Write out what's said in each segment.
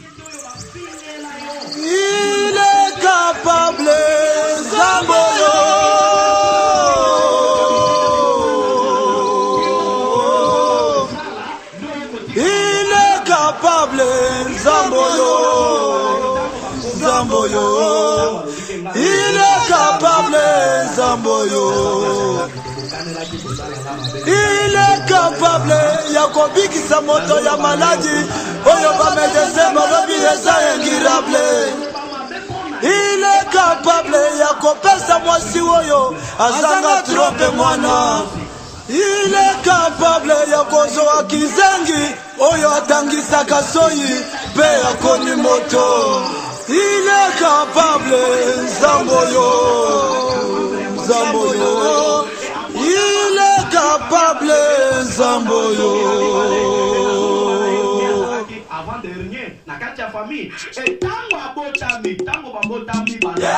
Il est capable, Zamboyo. Il est capable, Zamboyo. Zamboyo. Il est capable, Zamboyo. Il est capable, Yakobi qui sa moto ya maladie. Oyo ba médecin balobi eza ingirable. Il est capable, Yakopesa mwasi oyo azanga trompe mwana. Il est capable, Yakozoa kizengi oyo atangisaka soyi pe akoni moto. Il est capable, Zamboyo. Zamboyo. Il est capable, Zamboyo. Avant-dernier, na kati ya famille, et tango abotami, tango babotami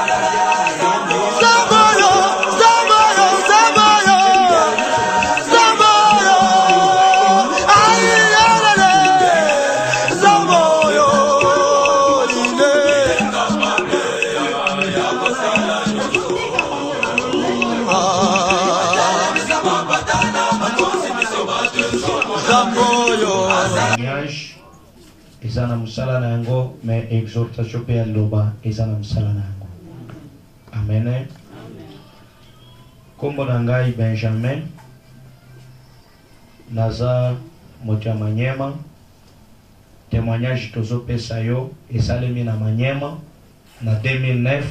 Zamboyo, Zamboyo, Zamboyo. Zamboyo. Aïe, aïe, Zamboyo. Il est Zamboyo. Ezana musala na yango, mais exhortation pe ya loba ezana musala na yango. Amen. Kombo na ngai Benjamin naza moto ya Manyema. Témoignage tozopesa yo esalemi na Manyema na 2009,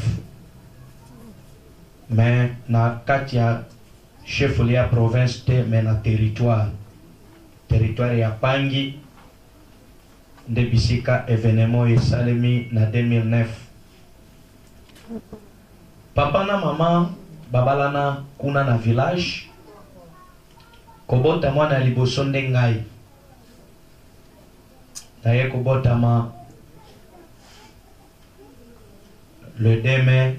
mais na kati ya chef ya province te, mais na territoire ya Pangi nde bisika événement esalemi na 2009. Papa na mama babalana kuna na village kobota mwana liboso nde ngai naye kobotama le 2 mai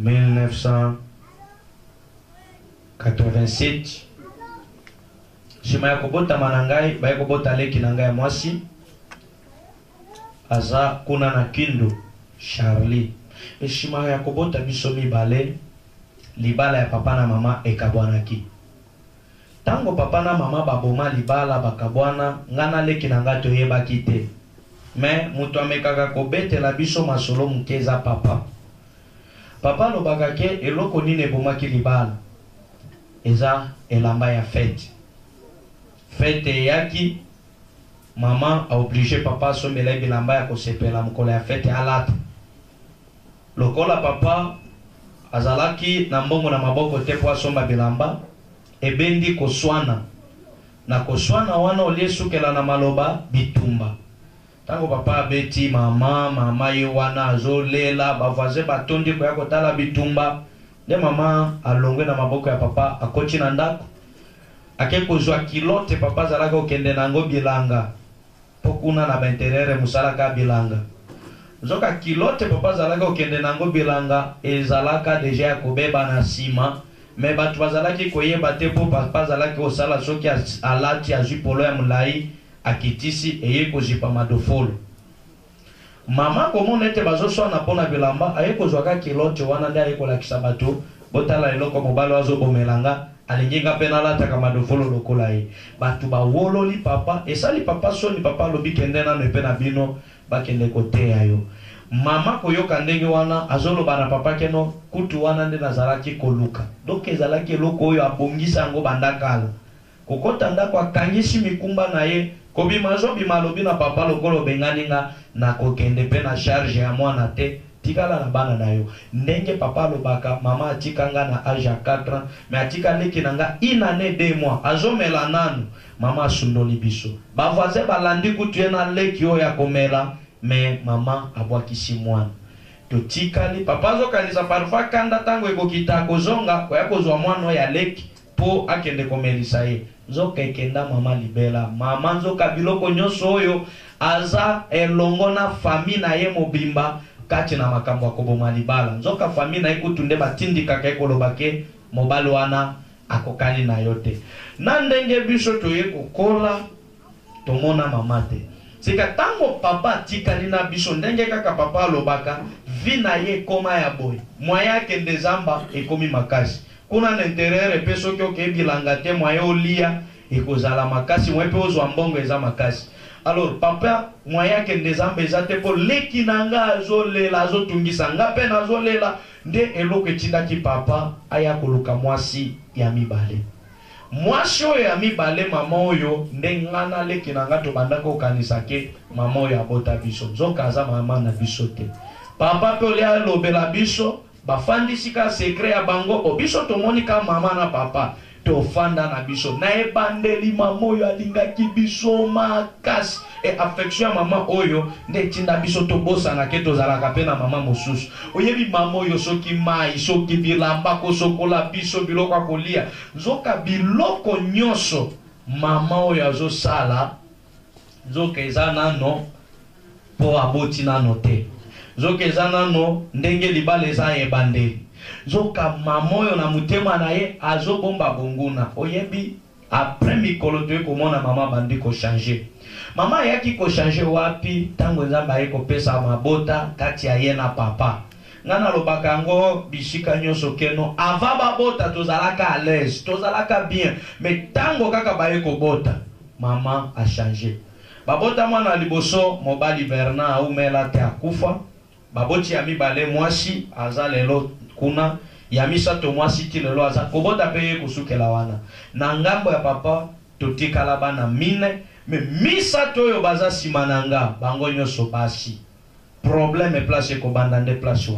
1987. Shima ya kobotama na ngai baye kobota leki na ngai mwasi aza kuna na Kindu Charlie. Eshima ya kobota biso mibale libala ya papa na mama ekabwanaki. Tango papa na mama baboma libala bakabwana ngana leki na ngato yebaki te. Mais mutu amekaka kobetela biso masolo mukeza papa. Papa lobaka ke eloko nini ebomaki libala eza elamba ya fête. Fête yaki maman a obligé papa sombela bilamba ya kosepela mukolo ya fête alata. Lokola papa azalaki na mbongo na maboko te po asomba bilamba ebendi koswana na koswana wana oliesukela na maloba bitumba. Tango papa abeti mama ye wana azolela bavaze batondi ko ya kotala bitumba nde mama alongwe na maboko ya papa akoti na ndako ake kozwa kilote papa zalaka okende nango bilanga pokuna na bainterere musalaka bilanga zoka kilote papa zalaka okende nango bilanga ezalaka deja ya kobeba na sima. Mais batu bazalaki koyeba te po papa zalaki osala soki alati azwi polo ya mulai akitisi eye kozipa madofolo. Mama komona ete bazoswana pona bilamba aye kozwaka kilote wana nde aye kolakisa bato botala eloko mobali wazobomelanga alinginga pe nalataka madofolo lokola ye. Batu bawololi papa esali papa soni papa lobi kende nano epe na bino bakende koteya yo. Mama koyoka ndenge wana azoloba na papa keno kutu wana nde nazalaki koluka. Donc ezalaki eloko oyo abongisa yango bandakala. Kokota ndako akangisi mikumba na ye kobima zobima lobi na papa lokolo benganinga na kokende pe na charge ya mwana te tikala na bana na yo. Ndenge papa lobaka mama atikanga na âge ya 4 ans mais atika leki nanga une année 2 mois azomela nanu mama asundoli biso. Ba voisin balandi kutu na leki oyo ya komela mais mama abwakisi mwana. Totikali papa zokanisa parfois kanda tango ekokita kozonga koya kozwa mwana ya leki po akende komelisa ye. Nzoka ekenda mama libela mama nzoka biloko nyonso oyo aza elongo na fami na ye mobimba kati na makambo akoboma libala. Nzoka fami na ekutu nde batindika ke kolobake mobali wana akokani na yote. Na ndenge biso toye kokola tomona mama te. sika tango papa tikali na biso ndenge kaka papa lobaka vina ye koma ya boy moya kende zamba ekomi makasi kuna na interieur pe soki okebilanga te moya olia ekozala makasi mwepe ozwa mbongo eza makasi. Alors papa moya kende zamba eza te po leki nanga azolela azotungisa nga pe nazolela nde eloko etindaki papa aya koluka mwasi ya mibale. Mwasi oyo ya mibale mama oyo nde ngana leki nanga tobandaka okanisa ke mama oyo abota biso nzoka aza mama na biso te. Papa pe olia lobela biso bafandisi ka sekret ya bango o biso tomoni ka mama na papa tofanda na biso na ebandeli mama oyo alingaki biso makasi e affection ya mama oyo nde tinda biso tobosana ke tozalaka pe na mama mosusu. Oyebi mama oyo soki mai soki bilamba kosokola biso biloko akolia nzoka biloko nyonso mama oyo azosala nzoka eza nano po aboti nano te. Nzoka eza nano ndenge libala eza ebandeli. Nzoka mama oyo na mutema na ye azobomba bonguna. Oyebi après mikolo toye komona mama bandi ko changer. Mama yaki ko changer wapi tango nzamba ye ko pesa mabota kati ya ye na papa. Ngana lobaka ngo bishika nyonso keno ava babota tozalaka à l'aise, tozalaka bien. Mais tango kaka baye ko bota mama a changer. Babota mwana liboso mobali Bernard aumela te akufa. Baboti ya mibale mwasi aza lelo kuna ya misato mwasi ti lelo aza kobota peye kusukela wana na ngambo ya papa totikala bana mine me misato oyo baza simananga bango nyonso basi problème place kobanda nde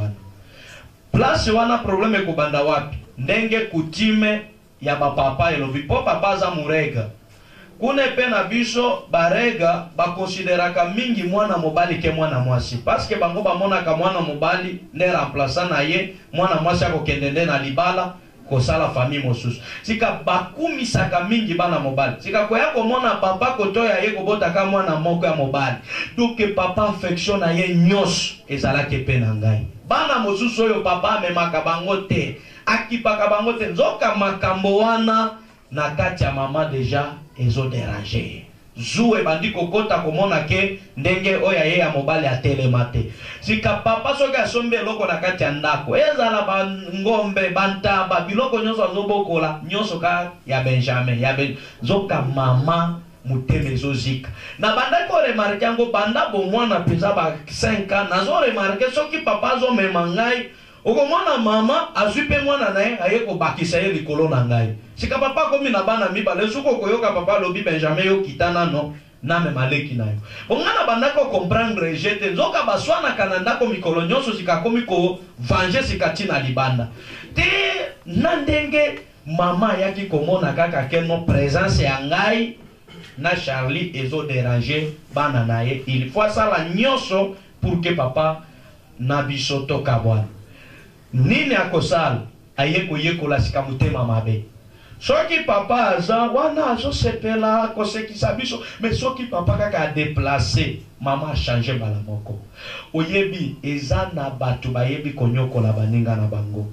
place wana problème kobanda wapi ndenge kutime ya bapapa elobi po papa aza murega kune pe na biso barega bakonsideraka mingi mwana mobali ke mwana mwasi parce que bango bamonaka mwana mobali ne remplaçant na ye mwana mwasi akokende nde na libala kosala famille mosusu sika bakumisaka mingi bana mobali sika koya komona papa kotoya ye kobotaka mwana moko ya mobali donc papa affection na ye nyonso ezalaki pe na ngai bana mosusu oyo papa amemaka bango te akipaka bango te nzoka makambo wana na kati ya mama deja ezo déranger zuwe bandi kokota komona ke ndenge oya ye ya mobali atelema te sika papa soki asombe eloko na kati ya ndako ezala bangombe bantaba biloko nyonso azobokola nyonso ka ya Benjamin zoka mama muteme ezozika na bandaki koremarke yango banda bomwana peza ba 5 ans nazo remarke soki papa azomema ngai okomona mama azwipe mwana na ye aye kobakisa ye likolo na ngai sika papa komi na bana mibale suko koyoka papa lobi Benjamin yo kitana no na memaleki na yo bongana bandaki comprendre jete nzoka baswana kana ndako mikolo nyonso sika komi ko venger sika tina libanda te na ndenge mama yaki komona kaka ke no présence ya ngai na Charlie ezo déranger bana na ye il faut sala nyonso pour que papa na biso toka bwana nini akosala aye koyekola sika mutema mabe soki papa aza wana azosepela kosekisa biso mais soki papa kaka déplacer mama a changer bala moko oyebi eza na batu bayebi konyokola baninga na bango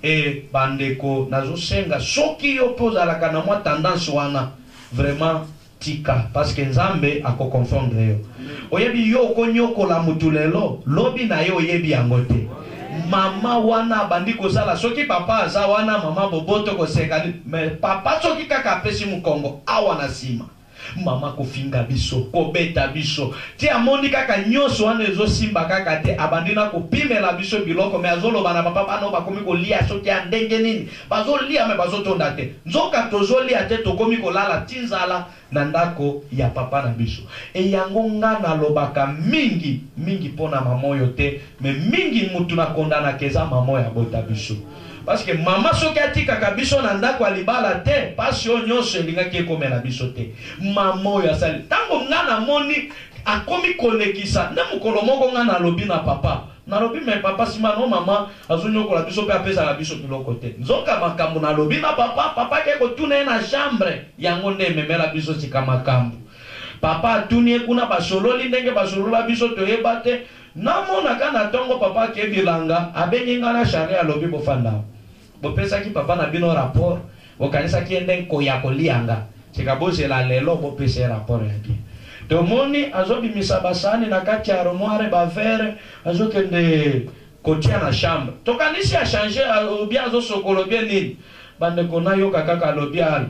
e bandeko nazosenga soki yo pozalaka na mwa tendance wana vraiment tika parce que nzambe akokonfondre yo oyebi yo konyokola mutu lelo lobi na yo oyebi yango te mama wana bandi kozala soki papa aza wana mama boboto koseka mais papa soki kaka apesi mukongo awa na sima mama kofinga biso kobeta biso ti amoni kaka nyonso wana ezosimba kaka te abandina kopimela biso biloko me azoloba na papa bano bakomi kolia soki ya ndenge nini bazolia me bazotonda te nzoka tozolia te tokomi kolala tinzala na ndako ya papa na biso e yango nga nalobaka mingi pona mama oyo te me mingi mutu na kondana keza mama ya bota biso parce que mama soki atikaka biso na ndako alibala te pasi oyo nyonso elingaki ekomela biso te mama oyo asali ntango nga namoni akomi kolekisa nde mokolo moko nga nalobi na papa nalobi me papa sima no mama azonyokola biso mpe apesaka biso biloko te nzoka makambo nalobi na papa ke kotuna ye na chambre yango nde ememela biso sika makambo papa atuni ye kuna basololi ndenge basolola biso toyeba te namonaka na ntongo papa akebilanga abengi nga na Charlie alobi bofanda bopesaki papa na bino rapport bokanisaki ye nde nkoya kolianga sika bozela lelo bopesa rapport ya bien tomoni azobimisa basani na kati ya armoire bavere azokende kotia na chambre tokanisi a changer bien azosokolo bien nini bandeko nayoka kaka alobi ala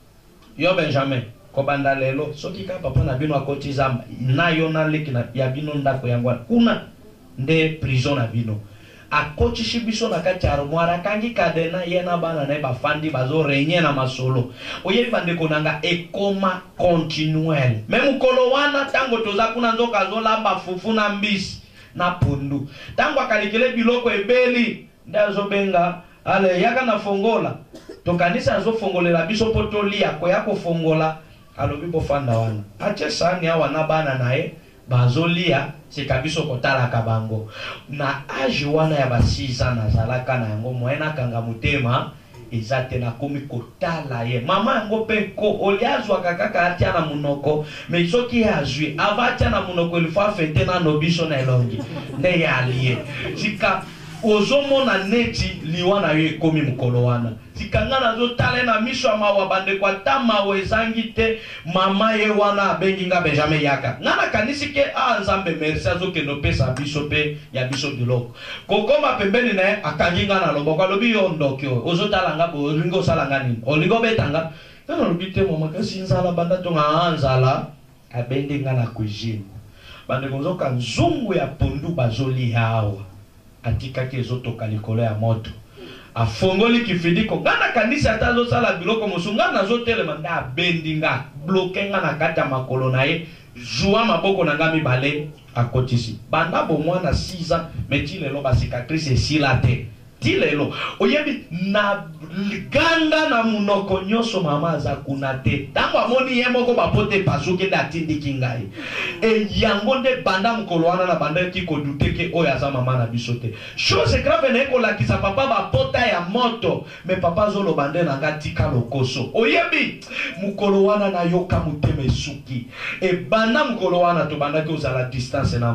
yo Benjamin kobanda lelo soki ka papa na bino akoti zamba nayo na leki na ya bino ndako yango kuna nde prison na bino akoti shibiso na kati ya armoire akangi kadena yena bana na bafandi bazo renye na masolo oyebi bandeko nanga ekoma continuel même kolo wana tango toza kuna nzoka zolamba fufu na mbisi na pundu tango akalikele biloko ebeli ndazo benga ale yaka na fongola to kanisa azo fongolela biso potolia ko yako fongola alobi bofanda wana ache sani awa na bana nae bazolia sikabiso kotala kabango na age wana ya basiza na zalaka na yango moyena kanga mutema ezate na komi kotala ye mama yango pe ko oliazwa kaka atia na munoko me soki azwi avatia na munoko ilfa fete na nobiso na elongi ne yalie sika ozomona neti liwana yo ekomi mukolo wana tikanga nazo tale na miso mawa bande kwa tama wezangite mama ye wana abengi nga Benjamin yaka ngana kanisi ke nzambe merci azokendo pesa biso pe ya biso biloko kokoma pembeni na akangi nga na loboko alobi yo ndokyo ozotala nga bo lingo sala nga nini olingo betanga kana lobite mama kasi nzala banda tonga nzala abendi nga na cuisine bande konzoka nzungu ya pondu bazoli hawa atika kezotoka likolo ya moto afongoli kifidiko ngana kanisa atazo sala biloko musunga nazo telema nda bendinga bloke nga na kata makolo na ye joua maboko na ngami bale akotisi banda bo mwana 6 ans metile lo ba cicatrice silate tilelo oyebi na ganga na munoko nyoso mama za kunate tango amoni ye moko bapote pasuke da tindiki ngai e yango nde banda mukolo wana na banda ki ko duteke oya za mama na bisote chose grave na ko lakisa papa bapota ya moto me papa zolo bande na ngati kalokoso oyebi mukolo wana na yoka muteme suki e banda mukolo wana to banda ke uzala distance na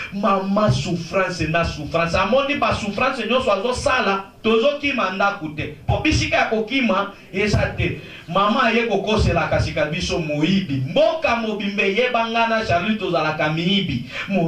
mama souffrance na souffrance amoni ba souffrance nyoso azo sala tozoki manda kute po bisika ya kokima esate mama ye kokosela kasika biso moibi mboka mobimbe yebangana Charlie tozala kamiibi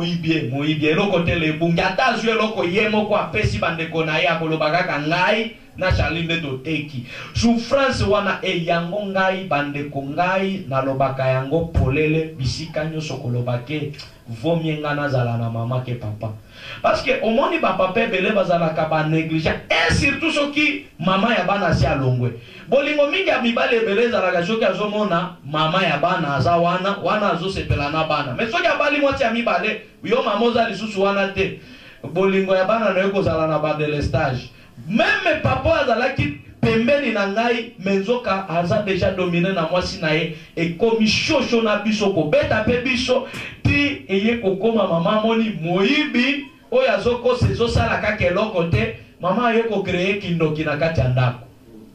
moibi eloko tele bunga tazu eloko yemo kwa pesi bandeko na ya kolobaka kangai na Charlie nde toteki souffrance wana yango ngai bandeko ngai na lobaka yango polele bisika nyoso kolobake vomie ngana zala na mama ke papa parce que omoni ba papa bele bazala ka ba négligent et surtout soki mama ya bana si alongwe bolingo mingi ya mibale bele zala ka soki azomona mama ya bana aza wana azo sepela na bana mais soki abali mwati ya mibale yo mamoza lisusu wana te bolingo ya bana na yoko zala na ba delestage même papa azalaki pembeni na ngai menzoka aza déjà dominé na mwasi na ye ekomi shosho na biso ko beta pe biso ti eye kokoma mama moni moyibi oya zoko sezo sala kaka eloko te mama ye ko créer kindoki na kati ya ndako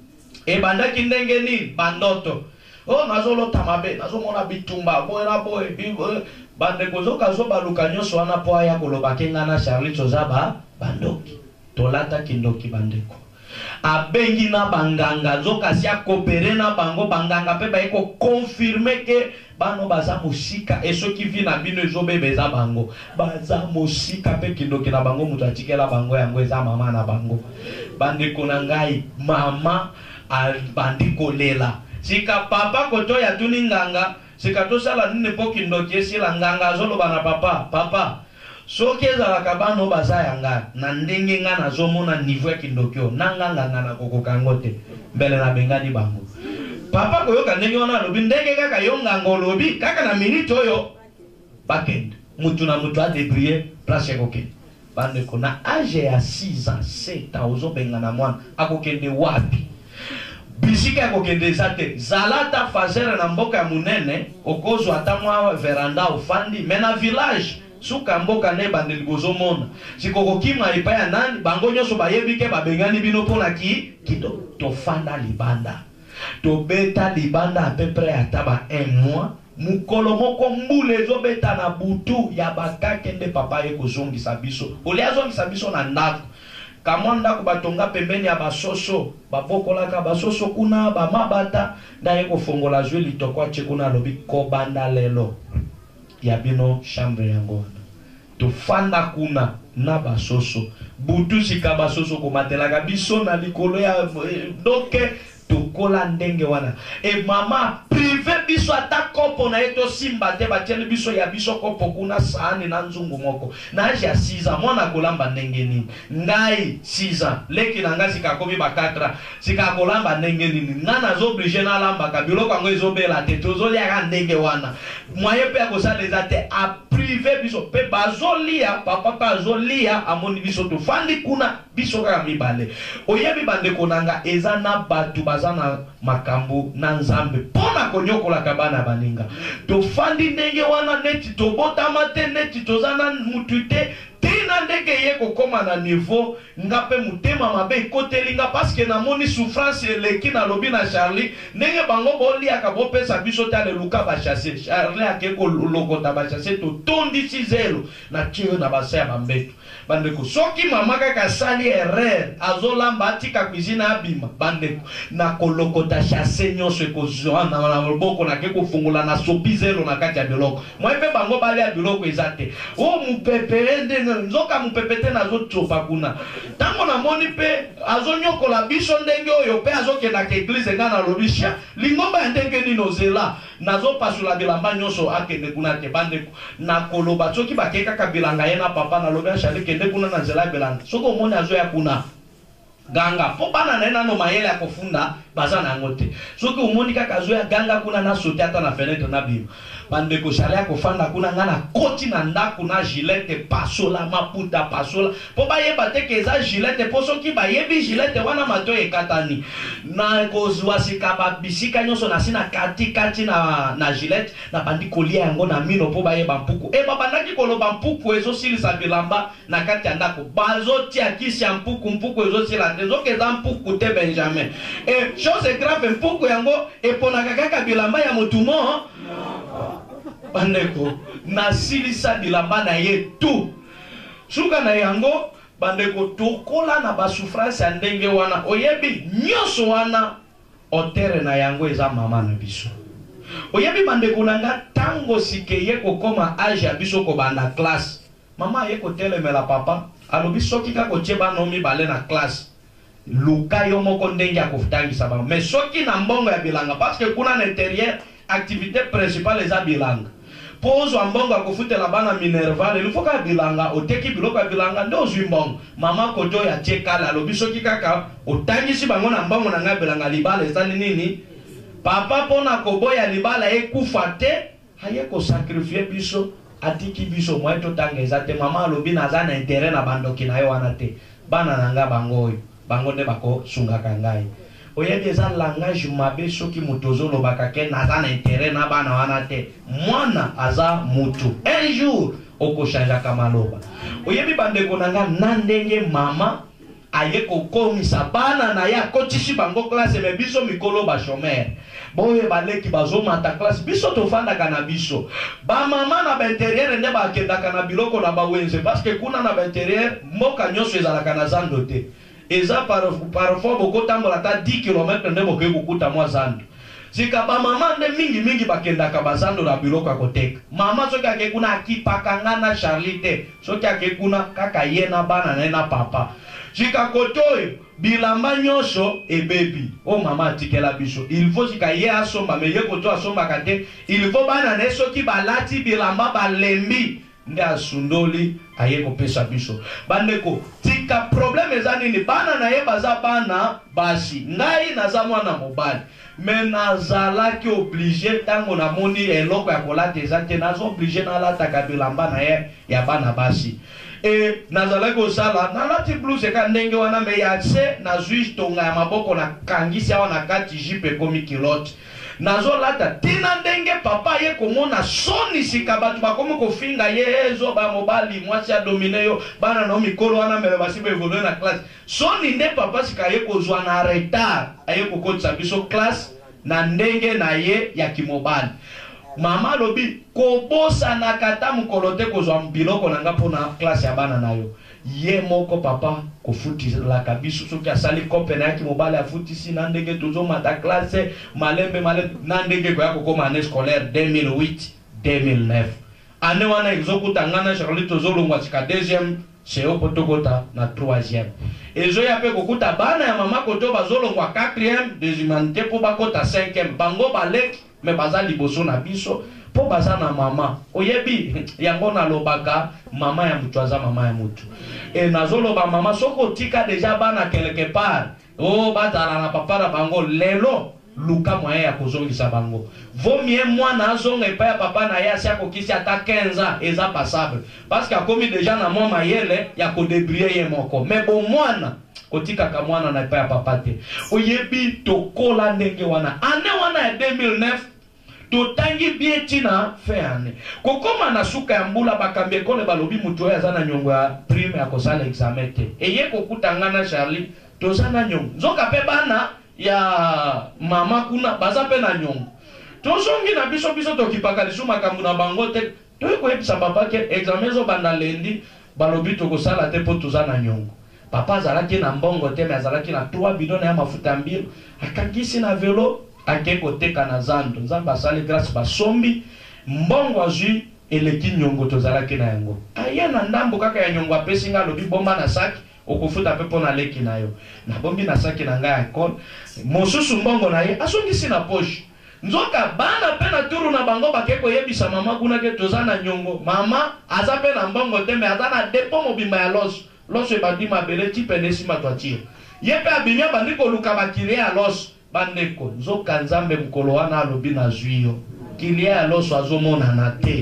e bandaki ndenge nini bandoto nazolota mabe nazomona bitumba boyena boye bandeko zoka zo baluka nyonso wana po aya koloba kenga na Charlie tozaba bandoki tolata kindoki bandeko abengi na banganga zoka si akopere na bango banganga pe ba eko confirmer ke bano baza musika esoki vi na bino ezobebeza bango baza musika pe kindoki na bango mutu atikela bango yango eza mama na bango bandeko na ngai mama bandiko lela sika papa koto ya tuni nganga sika tosala nini po kindoki esila nganga azoloba na papa soki ezalaka bano baza yanga na ndenge nga nazomona niveau ya kindokio nanganga na kokokango te mbele na bengani bango papa koyoka ndenge wana alobi ndenge kaka yo nganga olobi kaka na minute oyo bakende mutu na mutu adebriye place ekokende bandeko na age ya 6 ans 7 ans ozobenga na mwana akokende wapi bisika ya kokende zate zalata fazere na mboka ya munene okozwa ata mwa veranda ofandi mena village suka mboka ne bandeli bozomona sikoko kima epa ya nani bango nyoso bayebike babengani bino pona kito tofanda libanda tobeta libanda à peu près ataba 1 mois mukolo moko mbule ezobeta na butu ya bakake nde papa ye kozongisa biso oliazongisa biso na ndako kamwa ndako batonga pembeni ya basoso babokolaka basoso kuna bamabata nda ye kofongola zwe litoko ache kuna alobi kobanda lelo ya bino chambre yango wana tofanda kuna na basoso butu sika basoso komatelaka biso na likolo ya doke tokola ndenge wana e mama prive biso ata kopo na yeto simba te batieli biso ya biso kopo kuna saani na nzungu moko na age ya 6 ans mwana kolamba ndenge nini ngai 6 ans leki na ngai sikakomi ba 4 ans sikakolamba ndenge nini nga nazo oblige na lamba biloko yango ezobela te tozoliaka ndenge wana moye pe akosala eza te a prive biso pe bazolia papa pe azolia amoni biso tofandi kuna biso kaka mibale oyebi bandeko nanga eza na batu bazana makambo na nzambe pona konyokolaka bana baninga tofandi ndenge wana neti tobotama te neti tozana mutu te tina ndenge ye kokoma na niveau nga pe mutema mabe ekotelinga paske namoni souffrance eleki na lobi na Charlie ndenge bango boliaka bopesa biso tale luka bachase Charlie akeko lokota bachase to tondisi zelo na tio na basaya bambeto bandeko soki mama kaka sali erreur azolamba atika cuisine abima bandeko na kolokota chase nyonso ekozwa na loboko na ke kofungula na sopi zelo na kati ya biloko moi pe bango bali ya biloko ezate o mupepere nzoka mupepete na zotopa kuna tango na moni pe azonyokola biso ndenge oyo pe azokenda ke église nga na lobisha lingomba ya ndenge nino zela nazo pasula bilamba nyonso akende kuna te bandeko na koloba soki bakeka kabilanga ye na papa na lobi ashali kende kuna na zela bilanga soko moni azoya kuna ganga po bana na nano mayele akofunda baza na ngote soki umoni kaka zoya ganga kuna na sote ata na fenêtre na bima bandeko Charlie akofanda kuna ngana koti na ndako na gilete pasola maputa pasola po bayeba te ke eza gilete po soki bayebi gilete wana mato ekatani na kozwa sika babisika nyonso na sina kati na gilete na bandi kolia yango na mino po bayeba mpuku e babandaki koloba mpuku ezosilisa bilamba na kati ya ndako bazotia kisi ya mpuku ezosila te zoki eza mpuku te Benjamin e chose grave mpuku yango eponaka kaka bilamba ya motumo bandeko nasilisa bilamba na ye tu suka na yango bandeko tokola na basouffrance ya ndenge wana oyebi nyonso wana otere na yango eza mama na biso oyebi bandeko nanga tango sike ye kokoma age ya biso kobanda classe mama ye kotelemela papa alobi soki kako tie bana mibale na classe luka yo moko ndenge akofutangisa bango mais soki na mbongo ya bilanga parce que kuna na intérieur activité principale eza bilanga pozo ambongo akofutela bana minerval il faut ka bilanga oteki biloko ya bilanga ndo ozwi mbongo mama koto ya tiekala alobi soki kaka otangisi bango na mbongo na ngai bilanga libala ezali nini papa pona koboya libala ekufa te haye kosakrifie biso atiki biso mwa totanga eza te mama alobi naza na intérêt na bandoki na yo wana te bana na nga bango oyo bango nde bakosungaka ngai oyebi eza langage mabe soki moto ozolobaka ke naza na intérêt na bana wana te mwana aza mutu un jour okoshanjaka maloba oyebi bandeko na nga na ndenge mama aye kokomisa bana na ye akotisi bango classe me biso mikolo bachomere boye baleki bazomata classe biso tofandaka na biso bamama na baintérieur nde bakendaka na biloko na bawenze parce que kuna na baintérieur mboka nyonso ezalaka na zando te eza parfois bokotambola ta 10 km nde bokoki kokuta mwa zando sika bamama nde mingi bakendaka bazando na biloko ya koteka mama soki ake kuna akipaka nga na Charlie te soki ake kuna kaka ye na bana na ye na papa sika koto oyo bilamba nyonso ebebi o mama atikela biso il faut sika ye asomba me ye koto asombaka te il faut bana na ye soki balati bilamba balembi nde asundoli aye kopesa biso bandeko tika problème eza nini bana na ye baza bana basi ngai naza mwana mobali me nazalaki oblige tango namoni eloko ya kolata eza te naza oblige nalataka bilamba na ye ya bana basi e nazalaki kosala nalati blouse eka ndenge wana me ya se nazwi tonga ya maboko na kangisi awa na kati jipe ekomi kilote nazolata tina ndenge papa ye komona soni sika batu bakomi kofinga ye ezoba mobali mwasi ya domine yo bana na mikolo wana mele basiba evolue na classe soni nde papa sika ye kozwa na retard aye kokotisa biso classe na ndenge na ye ya kimobali mama lobi kobosana kata mukolo te kozwa biloko nanga mpona classe ya bana na yo ye moko papa kofutilaka biso soki asali kope na yaki mobali afutisi na ndenge tozomata classe malembe na ndenge koya kokoma année scolaire 2008-2009 ane wana ezokuta ngana Charlie tozolongwa chika deuxième c'est potokota na troisième ezo ya pe kokuta bana ya mama koto bazolongwa quatrième des humanités po bakota cinquième bango balek me baza liboso na biso po baza na mama oyebi yango na lobaka mama ya mutu aza mama ya mutu e nazoloba mama soko tika déjà bana quelque part oh bazala na papa na bango lelo luka moyen ya kozongisa bango vaut mieux mwana azonga epa ya papa na ye asi akokisi ata 15 ans eza passable parce que akomi déjà na mwa mayele ya kodébrouiller ye moko mais bon mwana kotikaka mwana na epa ya papa te oyebi tokola ndenge wana ane wana ya 2009 totangi bien tina fe ane kokoma na suka ya mbula bakambi ekole balobi mutu oyo aza na nyongo ya prime ya kosala examen te eye kokutanga na Charlie toza na nyongo nzoka pe bana ya mama kuna baza pe na nyongo tozongi na biso tokipaka lisu makambo na bango te toyekoyebisa papa ke examen zo banda lendi balobi tokosala te po toza na nyongo papa azalaki na mbongo te me azalaki na 3 bidon ya mafuta mbilo akangisi na velo ake koteka na zando nzambe asali grâce basombi mbongo azwi eleki nyongo tozalaki na yango aye na ndambo kaka ya nyongo apesi nga alobi bomba na saki okufuta pe pona leki na yo na bombi na saki na nga ya kol mosusu mbongo na ye asongisi na poche nzoka bana pe na turu na bango bakeko yebisa mama kuna ke toza na nyongo mama aza pe na mbongo te me aza na depo mobimba ya loso ebandi mabele tipene nsima twatire ye pe abimia bandiko luka bakile ya loso bandeko nzoka nzambe mokolo wana alobi na zwi yo kilia ya loso azomonana te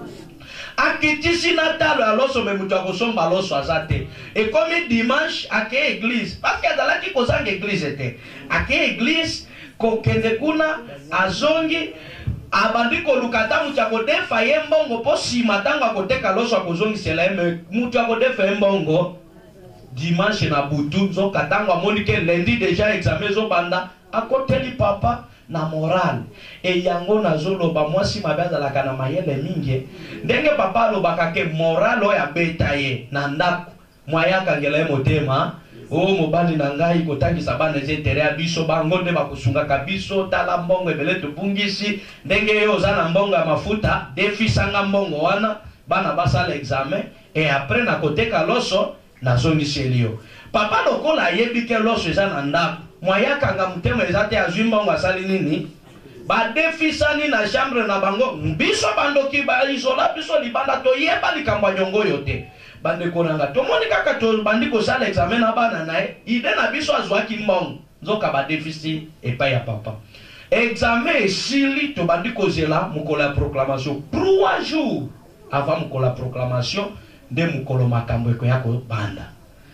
akitisi na talo ya loso me mutu akosomba loso aza te ekomi dimanche ake église parce que azalaki kozanga église te ake église kokende kuna azongi abandi koluka ta mutu akodefa ye mbongo po nsima ntango akoteka loso akozongisela ye me mutu akodefa ye mbongo dimanche na butu nzoka ntango amoni ke lundi déjà examen ezobanda akoteli papa na moral e yango nazoloba mwasi mabe azalaka na mayele mingi ndenge papa alobaka ke moral oyo abeta ye na ndako mwaya akangela ye motema o mobali na ngai kotangisa bana eze tere ya biso bango nde bakosungaka biso tala mbongo ebele tobungisi ndenge yo oza na mbongo ya mafuta defisanga mbongo wana bana basala examen e apres na koteka loso nazongiseli yo papa lokola ayebi ke loso eza na ndako mwaya kanga mutema eza te azwi mbongo asali nini badefisani na chambre na bango biso bandoki baisola biso libanda toyeba likambo ya nyongo oyo te bandeko nanga tomoni kaka tobandi kosala examen na bana na ye ide na biso azwaki mbongo nzoka badefisi epai ya papa examen esili tobandi kozela mokolo ya proclamation 3 jours avant mokolo ya proclamation nde mokolo makambo ekoya kobanda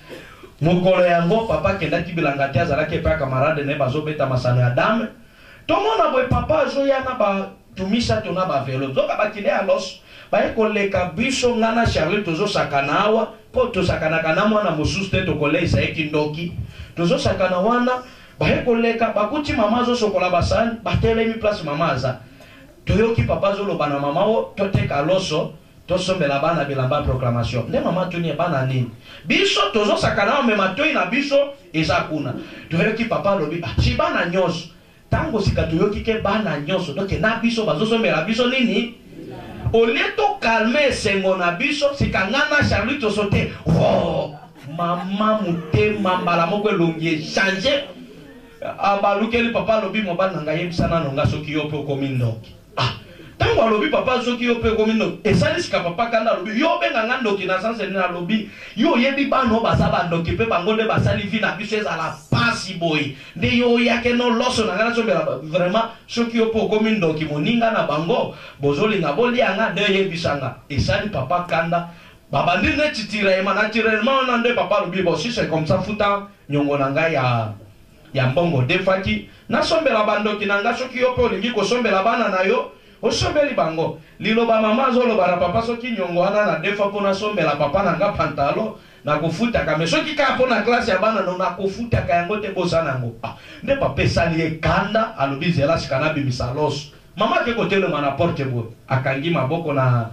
mokolo yango papa kendaki bilanga te azalaki epai ya kamarade ne bazobeta masano ya dame tomona boye papa azoya na batumisa to na bavelo nzoka bakile ya loso baye koleka biso nga na Charlie tozosakana awa po tosakanaka na mwana mosusu te tokoleisa eki ndoki tozosakana wana baye koleka bakuti mama azosokola basani batelemi place mama aza toyoki papa azoloba na mama o toteka loso tosombela bana bilamba proclamation nde mama tuni bana nini biso tozosakana me matoi na biso eza kuna toyoki papa lobi si bana nyonso tango sika toyoki ke bana nyonso donc na biso bazosombela biso nini olie to calme esengo na biso sika ngana Charlie tosote oh mama mutema mbala moko elongi echange abalukeli papa lobi mobali na ngai yebisana nonga soki yo pe okomi ndoki tango alobi papa soki yo pe okomi ndoki esali sika papa kanda alobi yo benga nga ndoki na sanse nini alobi yo oyebi bano baza bandoki mpe bango nde basali vi na biso ezala pasi boye nde yo oyake no loso na nga nasombela vraiment soki yo pe okomi ndoki moninga na bango bozolinga bolianga nde oyebisanga esali papa kanda babandi neti tirema na tirema wana nde papa alobi bo si c'est comme ça futa nyongo na ngai ya mbongo defaki nasombela bandoki na nga soki yo pe olingi kosombela bana na yo osombeli bango liloba mama azoloba na papa soki nyongo wana na defa mpona sombela papa na nga pantalo na kofutaka me soki kaka mpona klase ya bana no na kofutaka yango te bosana yango nde papa esali ye kanda alobi zela sika nabimisa loso mama ke kotelema na porte boye akangi maboko na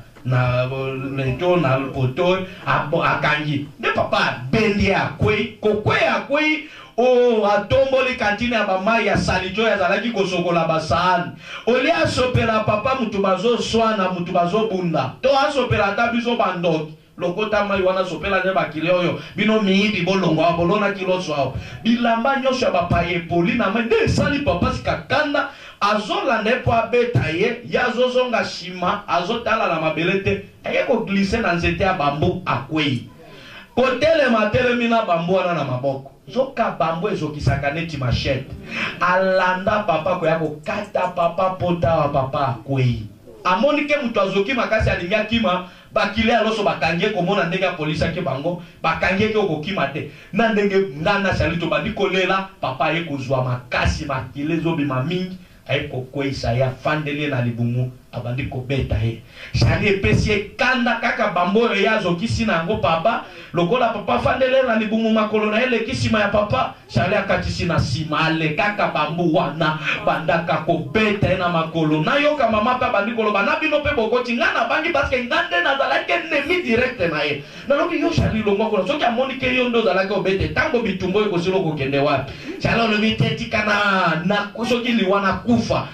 leto na poto akangi nde papa bendi akwei kokwei akwei o atomboli kantine ya bamai ya salijo ya zalaki kosokola basahani oli asopela papa mutu bazoswana mutu bazobunda to asopela ata biso bandoki lokota mai wana sopela ne bakile oyo bino miyibi bolongo wa bolona kiloso awo bilamba nyonso ya bapaye poli na mai nde esali papa sikakanda azolanda epo abeta ye yazozonga shima azotala na mabele te eye koglise na nzete ya bambu akwei kotelema telemi na bambu wana na maboko zoka bambu ezokisaka neti machete alanda papa koya kokata papa pota wa papa akwei amoni ke mutu azoki makasi alingi akima bakile aloso bakangie komona ndenge ya polisi ake bango bakangie ke okokima te na ndenge ngana salito bandi kolela papa ye kozwa makasi makile zobima mingi aye kokweisa ya fandele na libumu abandi kobeta he shali epesi kanda kaka bambo ya zokisi na ngo papa lokola papa fandele na libumu makolo na ele kisima ya papa shali akatisi na simale kaka bambu wana bandaka kobeta na makolo na yoka mama pa bandi koloba na bino pe bokoti ngana bangi baske ngande na zalake nemi direct na ye na lobi yo shali longo ko soki amoni ke yo ndo zalake obete tango bitumbo ko silo ko kende wapi shali lo biteti kana na soki liwana kufa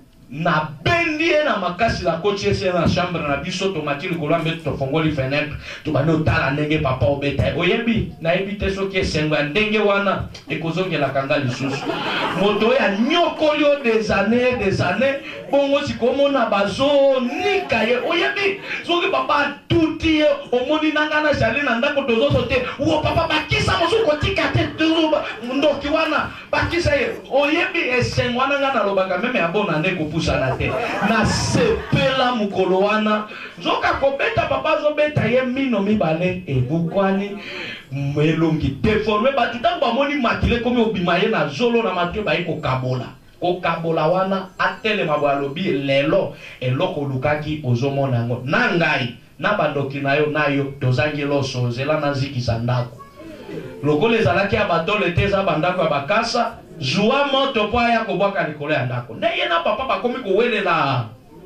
na bendie na makasi la kochi ese na chambre na biso tomati likolo mbe tofongoli fenêtre to bano tala ndenge papa obeta oyebi na ebite soki esenga ndenge wana ekozongela kanga lisusu moto ya nyokolio des années bongo sikomona bazo nika ye oyebi soki papa tuti omoni nanga na jali na ndako tozoso te wo papa bakisa mosu kotika te turuba ndoki wana bakisa ye oyebi esenga wana nga na lobaka meme abona ndeko pusana te na sepela mukolo wana zoka kobeta papa zobeta ye mino mibale ebukwani melongi deforme batu tango bamoni makile komi obima ye na zolo na matwe baye kokabola wana atele mabalobi lelo eloko lukaki ozomona ngo na ngai na bandoki nayo tozangi loso zela na zikisa ndako lokole zalaki abatole teza bandako ya bakasa Joua moto po ya kobwaka likolo ya ndako. Ndeye na papa bakomi kowelela.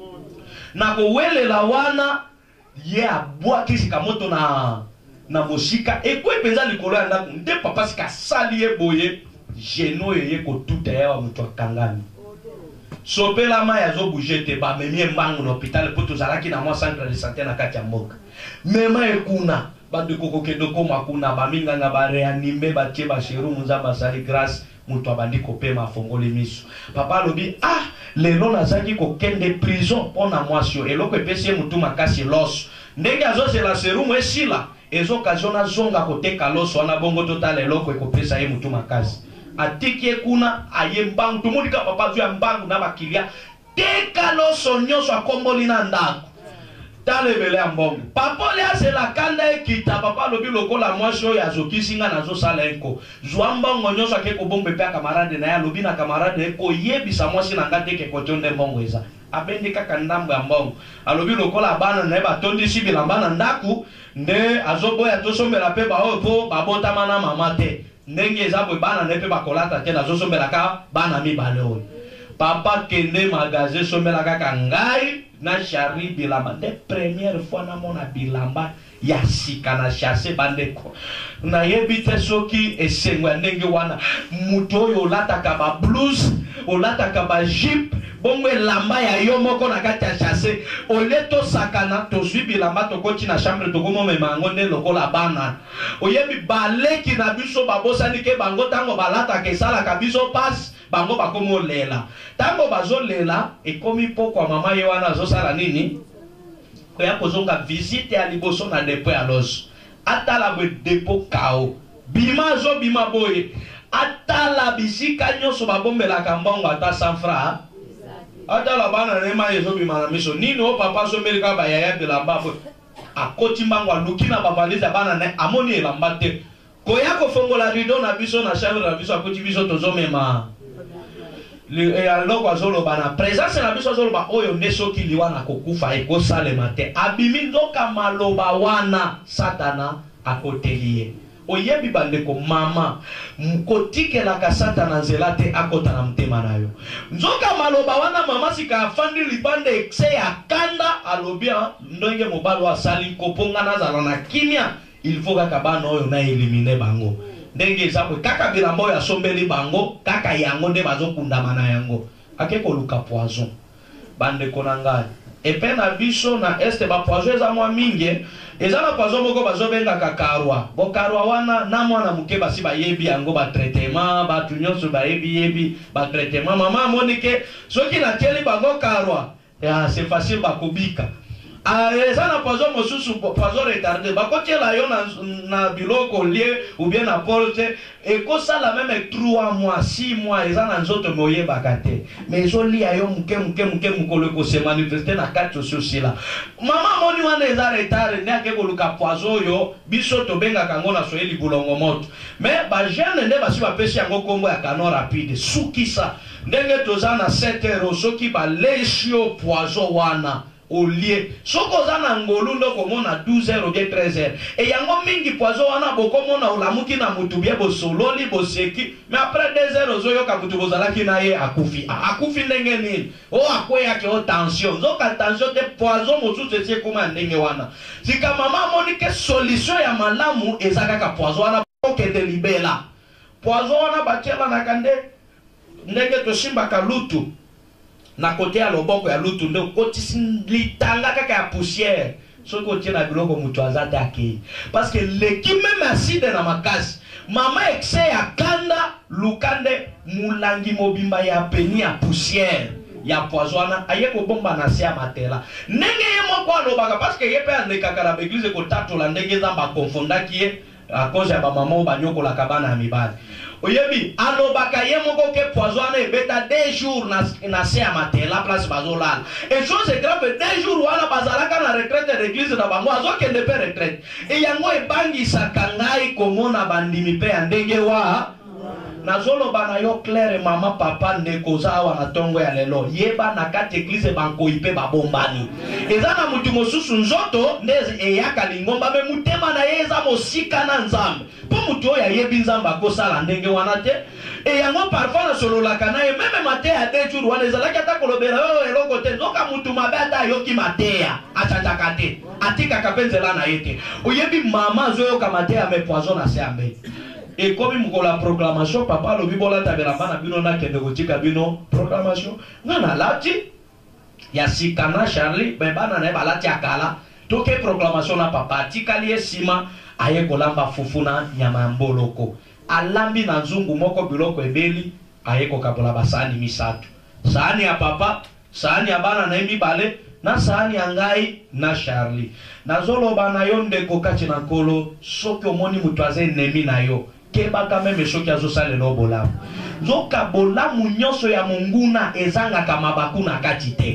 Na kowelela wana ye abwaki sika moto na moshika ekwe penza likolo ya ndako. Nde papa sika sali ye boye geno ye kotuta ya wa mutu akangami. Sopela ma ya zo bujete ba memie mbangu na hôpital poto zalaki na mwa centre de santé na kati ya mboka. Mema ekuna bande koko kendo koma kuna ba minga nga ba reanime ba tie ba cheru munzamba sali grâce mutu abandi kopema fongoli miso. Papa lobi lelo nazaki kokende prison pona mwasio eloko epesi mutu makasi loso. Ndenge azozela serumu esila ezo kaziona zonga koteka loso wana bongo total eloko ekopesa ye mutu makasi. Atiki ekuna aye mbangu tumulika papa vya mbangu na bakilia teka loso nyoso akomboli na ndako. Tale bele ambongo papa le asela kanda ekita papa lobi lokola mwasho ya zokisinga na zo sala enko zwamba ngonyoso akeko bombe pe camarade na ya lobi na camarade eko yebisa mwasi na ngate ke kotonde mbongo eza abendi kaka ndambo ya mbongo alobi lokola bana na ba tondi sibila bana ndaku nde azoboya tosombela pe ba opo babota mana mama te ndenge eza bo bana ne pe bakolata te na zosombela ka bana mibale oyo papa kende magasin sombela kaka ngai na Charlie bilamba de première fois na mona bilamba ya sika na chasse bandeko na yebite soki esengwa ndenge wana muto oyo lataka ba blues olataka ba jeep bongo lamba ya yo moko na kati ya chasse oleto sakana to zwi bilamba to koti na chambre to komo mema ngonde lokola bana oyebi baleki na biso babosani ke bango tango balata ke sala ka biso pass bango bakomo lela tango bazolela ekomi poko mama ye wana azosala nini koya kozonga visite ya liboso na depo ya loso atala bwe depo kao bima zo bima boye atala bisika nyoso babombelaka mbongo ata 100 francs atala bana nema yezo bima na miso nini o papa so melika ba yaya bilamba bo akoti mbango lukina babaliza bana ne amoni elamba te koya kofongola rido na biso na chambre na biso akoti biso tozomema aloko azoloba na présence na biso azoloba oyo nde soki liwana kokufa ekosalema te abimi nzoka maloba wana satana akoteliye oyebi bandeko mama kotikelaka satana nzela te akota na mtema na yo nzoka maloba wana mama sika afandi libanda ekse ya kanda alobia ndenge mobalo asali koponga nazala na kimia il faut kaka bana oyo na elimine bango ndenge ezabwe kaka bilamba oyo asombeli bango kaka yango nde bazokundama na yango akekoluka poison bandeko na ngai epe na biso na este ba poison eza mwa mingi eza na poison moko bazobengaka karwa bokarwa wana na mwana muke basi bayebi yango batraitement batu nyonso bayebi batraitement mama amonike soki natieli bango karwa c'est facile bakobika eza na poison mosusu poison retardé bakotiela yo na biloko lie ou bien na porte ekosala meme 3 mois 6 mois eza na nzoto moyebaka te mais ezolia yo muke mokolo ekose manifeste na kati ososila mama moni wana eza retard nde akekoluka poison oyo biso tobengaka yango na swahili bulongo moto mais bagene nde basi bapesi yango nkombo ya canon rapide sukisa ndenge toza na 7 heures soki balesi yo poison wana olie soko za na ngolu ndo komona 12h ou 13h et yango mingi poison wana bokomona olamuki na mutu bie bosololi boseki mais après 2h ozoyoka mutu bozalaki na ye akufi ndenge nini akweyaki tension zoka tension te poison mosusu esi ekoma ndenge wana sika mama amonike solution ya malamu eza kaka poison wana okende libela poison wana batiela na kande ndenge tosimbaka lutu na kote ya loboko ya lutu ndo kotisi litanga kaka ya poussière soki otie na biloko mutu azate akei parce que leki meme acide na makasi mama ekse ya kanda lukande mulangi mobimba ya peni ya poussière ya poisona aye kobomba na se ya matela ndenge ye moko alobaka parce que ye pe andekaka na beglise kotatola ndenge nzambe akonfondaki ye a cause ya bamama oyo banyokolaka bana ya mibali oyebi alobaka ye moko ke poison wana ebeta 2 jours na se ya matela place bazolala et chose grave 2 jours wana bazalaka na retraite de l'église na bango azokende pe retraite et yango ebangisaka ngai komona bandimi pe ya ndenge wa nazoloba na yo claire mama papa ndeko za awa na tongo ya lelo yeba na kati église bankoyi pe babombani eza na mutu mosusu nzoto ndeze eyaka lingomba me mutema na ye eza mosika na nzambe po mutu oyo ayebi nzambe akosala ndenge wana te e yango parfois nasololaka na ye meme mateya ya 2 jours wana ezalaki ata kolobela oyo eloko te nzoka mutu mabe ata ayoki mateya acacaka te atikaka mpe nzela na ye te oyebi mama azoyoka mateya me poison na se ya mbeli et comme il la proclamation papa le bibola tabela bana bino na kende kotika bino proclamation ngana lati ya sikana Charlie bana na balati akala toke proclamation na papa tikali esima aye kolamba fufuna nyama mboloko alambi na nzungu moko biloko ebeli aye kokabola basani misatu sahani ya papa sahani ya bana na mibale na sahani ya ngai na Charlie nazoloba na yo ndeko kati na nkolo soki omoni mutu aze nemi na yo kebaka meme soki azosalela bolamu nzoka bolamu nyonso ya monguna ezangaka mabaku na kati te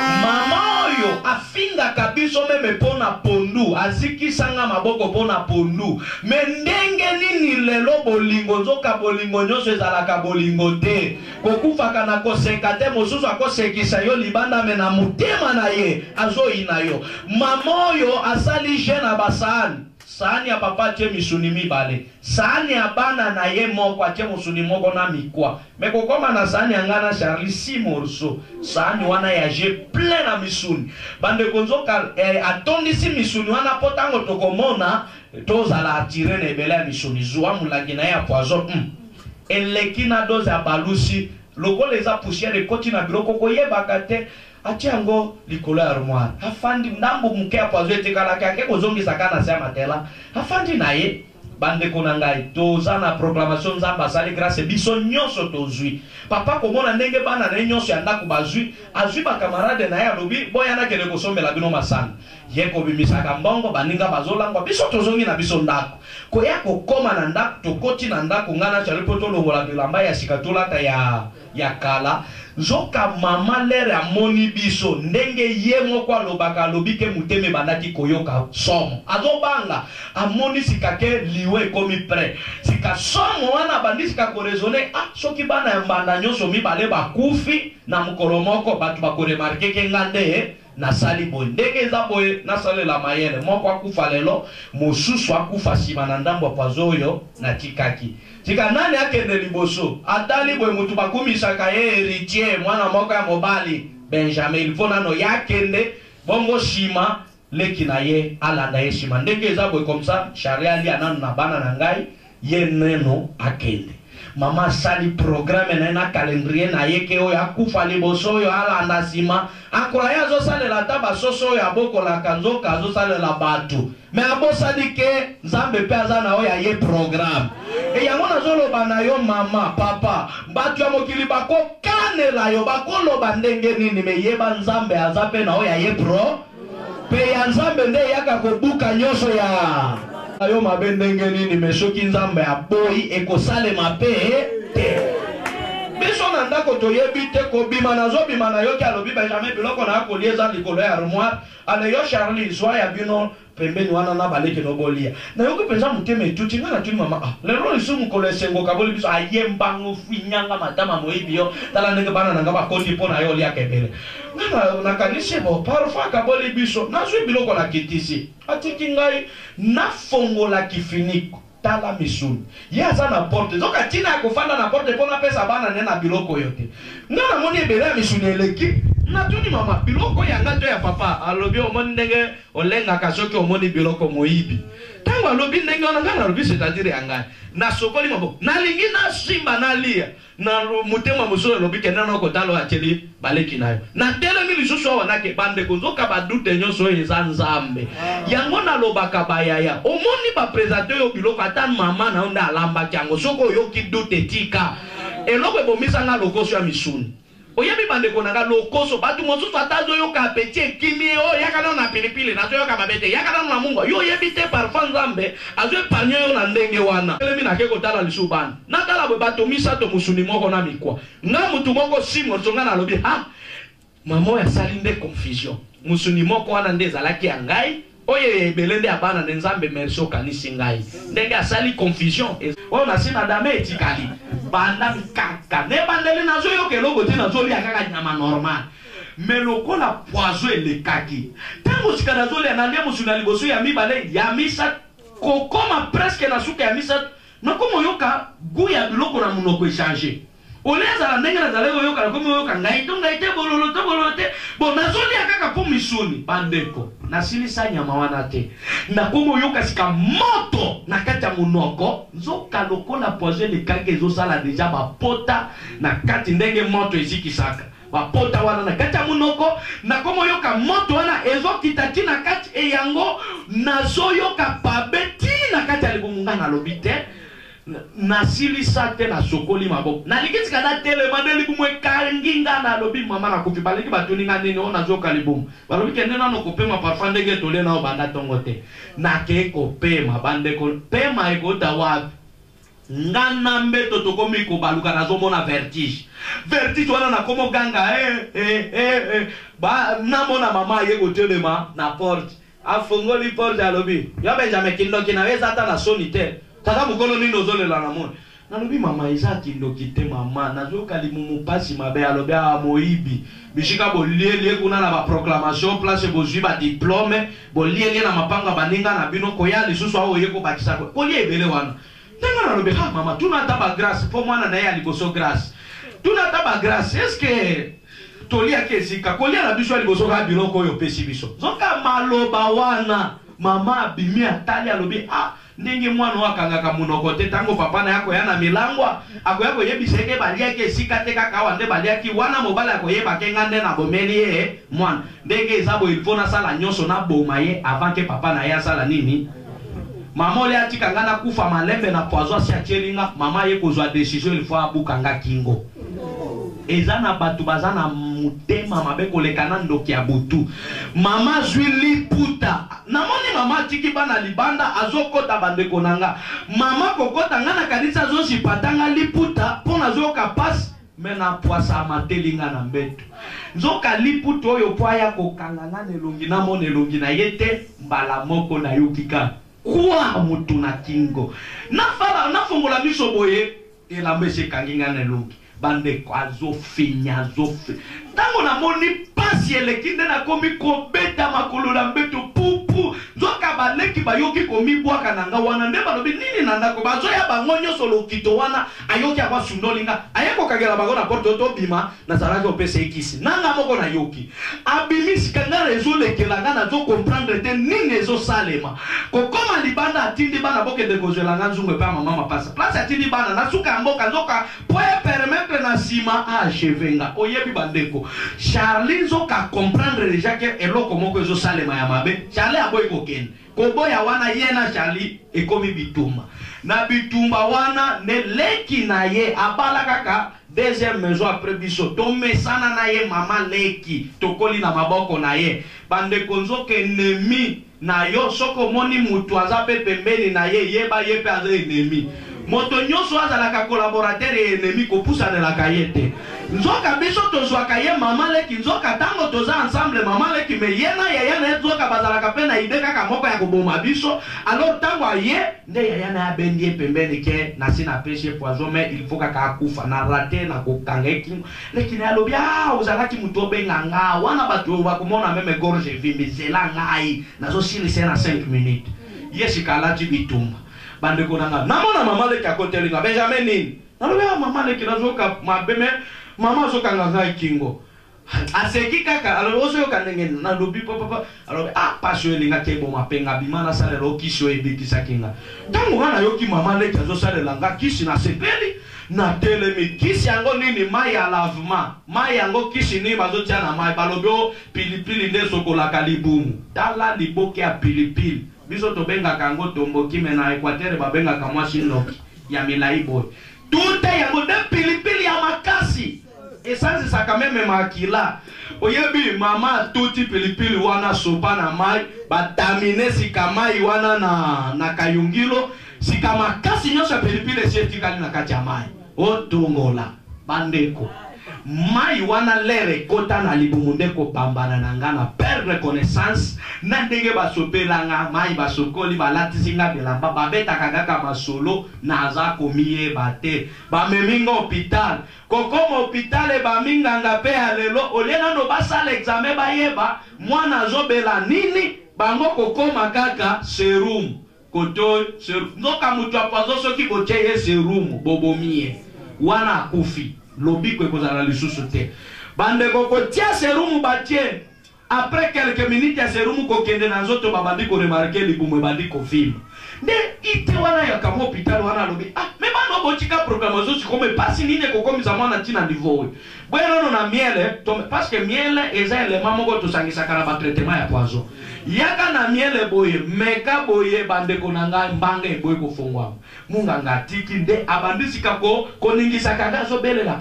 mama oyo afingaka biso meme pona pondu azikisanga maboko pona pondu me ndenge nini lelo bolingo nzoka bolingo nyonso ezalaka bolingo te kokufaka na koseka te mosusu akosekisa yo libanda me na motema na ye azoyina yo mama oyo asali je na basani sahani ya papa tie misuni mibale sahani ya bana na ye moko atie musuni moko na mikwa meko koma na sahani ya ngana Charlie 6 morceaux sahani wana ya je plein na misuni bande konzoka atondisi misuni wana potango tokomona tozala atire na ebele ya misuni zuwa mulangi na ya poison eleki na dose ya balusi lokola eza poussière ekoti na biloko koyebaka te atiango likolo ya armoire afandi ndambo muke ya poison etekalaki ake kozongisa kana se ya matela afandi na ye bandeko na ngai toza na proclamation nzambe asali grâce biso nyonso tozwi papa komona ndenge bana na ye nyonso ya ndako bazwi azwi bakamarade na ye alobi boyana kende kosombela bino masana ye kobimisaka mbongo baninga bazolangwa biso tozongi na biso ndako koya kokoma na ndako tokoti na ndako ngana Charlie po tolongola bilamba ya sika tolata ya kala nzoka mama lere amoni biso ndenge ye moko alobaka alobi ke muteme bandaki koyoka somo azobanga amoni sikake liwe komi pre sika somo wana bandi sika korezone soki bana ya mbanda nyonso mibale bakufi na mukolo moko batu bakoremarke ke ngande na sali boy ndenge eza boye na salela mayele moko akufa lelo mosusu akufa sima na ndambo poison oyo na tikaki tika nani akende liboso atali boye mutu bakumisaka ye héritier mwana moko ya mobali Benjamin il faut nano yakende bongo shima leki na ye alanda ye shima ndenge eza boye comme ça Charlie ali anano na bana na ngai ye neno akende. Mama sali programme na calendrier na yeke o ya kufa liboso yo ala ndasima akoya zo sale la taba soso ya boko la kanzo kazo sale la batu me abosali ke nzambe pe azana o ya ye programme e yango na zolo bana yo mama papa batu ya mokili bako kanela yo bakolo bandenge nini me yeba nzambe azape na o ya ye pro pe ya nzambe nde yaka kobuka nyoso ya ayo mabendenge nini mesoki nzambe ya boyi ekosale mape te biso na ndako toyebi te kobima nazobima na yo ki alobi Benjamin biloko na akolieza likolo ya armoire ale yo Charlie soa ya bino pembeni wana na baleke no bolia na yo kupenza muteme tuti ngana tuli mama lero isu mukolo esengo kaboli biso ayembango finyanga matama moibi yo tala ndenge bana nanga bakondi pona yo lia kebele na kanise bo parfois kaboli biso nazwi biloko na kitisi atiki ngai na fongola kifiniko tala misuni yaza na porte zoka tina akofanda na porte pona pesa bana nena biloko yote ngana moni ebele misuni eleki na tuni mama biloko yanga to ya papa alobi omoni ndenge olenga kasoki omoni biloko moibi tango alobi ndenge ona ngana alobi c'est-à-dire yanga na sokoli mabo nalingi na simba na lia na mutema musolo alobi kenda na kotalo ateli baleki nayo na tele mili suso wana ke bande kozoka badute nyoso eza nzambe yango na lobaka bayaya omoni ba présenter yo biloko atan mama na onda alamba kyango soko yo ki dute tika eloko ebomisa nga lokoso ya misuni oyebi bande konanga lokoso batu mosusu atazo yo ka petit kimi o yakana na pilipili na yo ka mabete yakana na mungo yo yebi te parfum nzambe azo panyo yo na ndenge wana elemi na keko tala lisubana na tala bo bato misato musuni moko na mikwa nga mutu moko simo songa na lobi ha mamo ya salinde confusion musuni moko wana nde zalaki ya ngai oye belende abana nzambe merso kanisi ngai ndenge asali confusion o na sina dame etikali banda mikaka ne bandeli nazo yo ke logo te nazo lia kaka nyama normal meloko la poison elekaki tango sikana zo lia na ndia musuna liboso ya mibale ya misa kokoma presque na suka ya misa na komo yoka guya biloko na munoko échanger oleza la ndenge na zalego yoka komo yoka ngai to ngai te bololo te bon nazo lia kaka po misuni bandeko na silisa nyama wana te na komo yoka sika moto na kati ya munoko nzoka lokola poison lekaki ezosala deja bapota na kati ndenge moto ezikisaka bapota wana na kati ya munoko na komo yoka moto wana ezokitaki na kati eyango nazoyoka pabeti na kati ya libumunga na lobi te na silisa te na sokoli maboko na likitika na tele mandeli bumwe kanginga na lobi mama na kofi baliki batuninga nini ona zoka libumu balobi kende na no kopema parfum ndenge tole na obanda tongo te na ke kopema bande ko pema ekota wapi ngana mbeto tokomi ko baluka na zomona vertige wana na komo ganga ba na mona mama ye kotelema na porte afongoli porte alobi yo Benjamin kindoki na weza ata na sonite tata mukolo nini ozolela na mona nalobi mama eza kindoki te mama nazoka limumu pasi mabe alobi a moibi bishika bolielie kuna na ba proclamation place bozwi ba diplôme bolielie na mapanga baninga na bino koya lisusu awo yeko bakisa ko lie ebele wana nanga nalobi ha mama tuna taba grâce po mwana na ya liboso grâce tuna taba grâce est-ce que tolia kesika kolia na biso liboso ka biloko oyo pesi biso zoka maloba wana mama abimi atali alobi ah ndenge mwana wakangaka munoko te tango papa na yako yana milangwa ako yako yebiseke baliake esika te kaka wande baliaki wana mobala yako yeba kenga nde na bomeli ye mwana ndenge ezabo ilfona sala nyonso na boma ye avant que papa na ya sala nini mama ole atika ngana kufa malembe na poison si atielinga mama ye kozwa décision il faut abukanga kingo ezana batu bazana mutema mabeko lekana ndoki ya butu mama zwi liputa namoni mama tiki bana libanda azokota bandeko nanga mama kokota ngana kanisa zosi patanga liputa pona zoka passe mena poisa matelinga na mbeto nzoka liputa oyo poya kokanga nelongi na mona elongi na yete mbala moko na yokika kwa mutu na kingo na fongola miso boye elambese kanginga nelongi bande kwazo finya zofe tango na moni pasi elekinde na komi kobeta makolo na mbeto pupu pupu nzoka baleki bayoki komibwaka nanga wana nde balobi nini na ndako bazoya bango nyonso lokito wana ayoki akwa sundolinga ayeko kagela bango na porte to bima na zalaki opese ekisi nanga moko na yoki abimisi kanga rezo lekelanga na zo comprendre te nini ezo salema kokoma libanda atindi bana boke de gozelanga nzungu pa mama mapasa place atindi bana na suka mboka nzoka poye permettre na sima achevenga oyebi bandeko Charlie nzoka comprendre déjà que eloko moko ezo salema ya mabe Charlie aboy kokende koboya wana yena Charlie ekomi bitumba na bitumba wana ne leki na ye abala kaka deuxième maison après biso tomesana na ye mama leki tokoli na maboko na ye bandeko nzoka ennemi na yo soko moni mutu aza pe pembeni na ye yeba ye pe aza ennemi moto nyonso azalaka collaborateur et ennemi kopusanelaka ye te nzoka biso tozwaka ye mama leki nzoka tango toza ensemble mama leki me yena yaya na nzoka bazalaka pe na ide kaka moko ya koboma biso alors tango aye nde yaya na abendi ye pembeni ke nasi na peshe poison mais il faut kaka akufa na rate na kokanga ekingo leki na alobi ozalaki mutu obenga nga wana bato bakomona meme gorge vimbi zela ngai nazosilisa na 5 minutes yesikalati bitumba bandeko nanga namona mama leki akotelinga Benjamin nini nalobi mama leki nazoka mabeme mama zoka ngai kingo aseki kaka alors ozo kanenge nalobi papa alors passion elinga ke bo mapenga bimana sale rokiso ebikisa kinga tango wana yoki mama leki azosale langa kisi na sepeli na telemi kisi yango nini mai ya lavement mai yango kisi ni bazotia na mai balobio pilipili nde sokolaka libumu tala liboke ya pilipili biso tobenga kango tomboki me na Equateur babenga kamwa shinoki ya milai boy tout yango de pilipili ya makasi essence saka meme makila oyebi mama tuti pilipili wana sopa na mai batamine sika mai wana na kayungilo sika makasi nyosha pilipili setikali na kati ya mai otungola bandeko mai wana lere kota na libumundeko bambana nanga na perdre connaissance na ndenge basopelanga mai basokoli balatisinga belamba babeta kagaka masolo naza komiye bate bameminga hôpital kokoma hôpital baminganga pe alelo olena no basala examen bayeba mwana azobela nini bango kokoma kaka serum koto serum noka mutu apazo soki bocheye serum bobomie wana akufi lobiko ekozala lisusu te bandeko kotia serumu batie après quelques minutes ya serumu kokende na nzoto babandi ko remarquer libumu ebandi kofima nde ite wana ya kamo hôpital wana lobi me bando botika programmation sikome pasi nini kokomisa mwana tina niveau bweno na miele parce que miele eza élément moko tosangisa kana ba traitement ya poison yaka na miele boye meka boye bandeko nanga mbanga eboye kofongwa munga ngatiki nde abandisika koningisa kanga so belela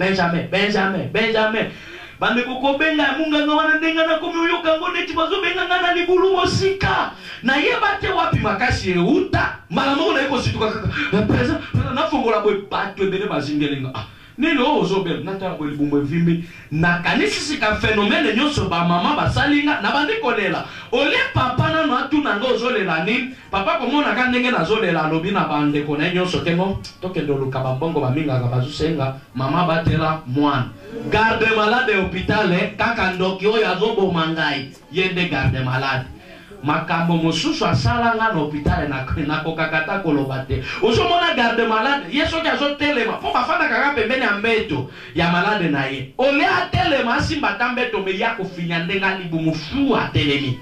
Benjamin bandeko kobenga munga ngawana ndenga na komi uyoka ngone tibazo benga ngana libulu mosika na yebate wapi makasi euta mala moko na eko situka pesa na fongola boye bato ebele bazingelenga nino ozobel nata ko libumwe vimbi na kanisi sika phénomène nyonso ba mama basalinga na bandi kolela ole papa na no atuna ngo ozolela nini papa komona ka ndenge na zolela lobi na bande ko na nyonso tengo tokendo luka bambongo baminga ka bazusenga mama batela mwana garde malade hôpital kaka ndoki oyo azoboma ngai yende garde malade makambo mosusu asalanga na hôpital na kokakata koloba te ozomona garde malade yeso ki azotelema po bafanda kaka pembeni ya mbeto ya malade na ye ole atelema asimba ta mbeto me ya kofinya ndenga libumu fu atelemi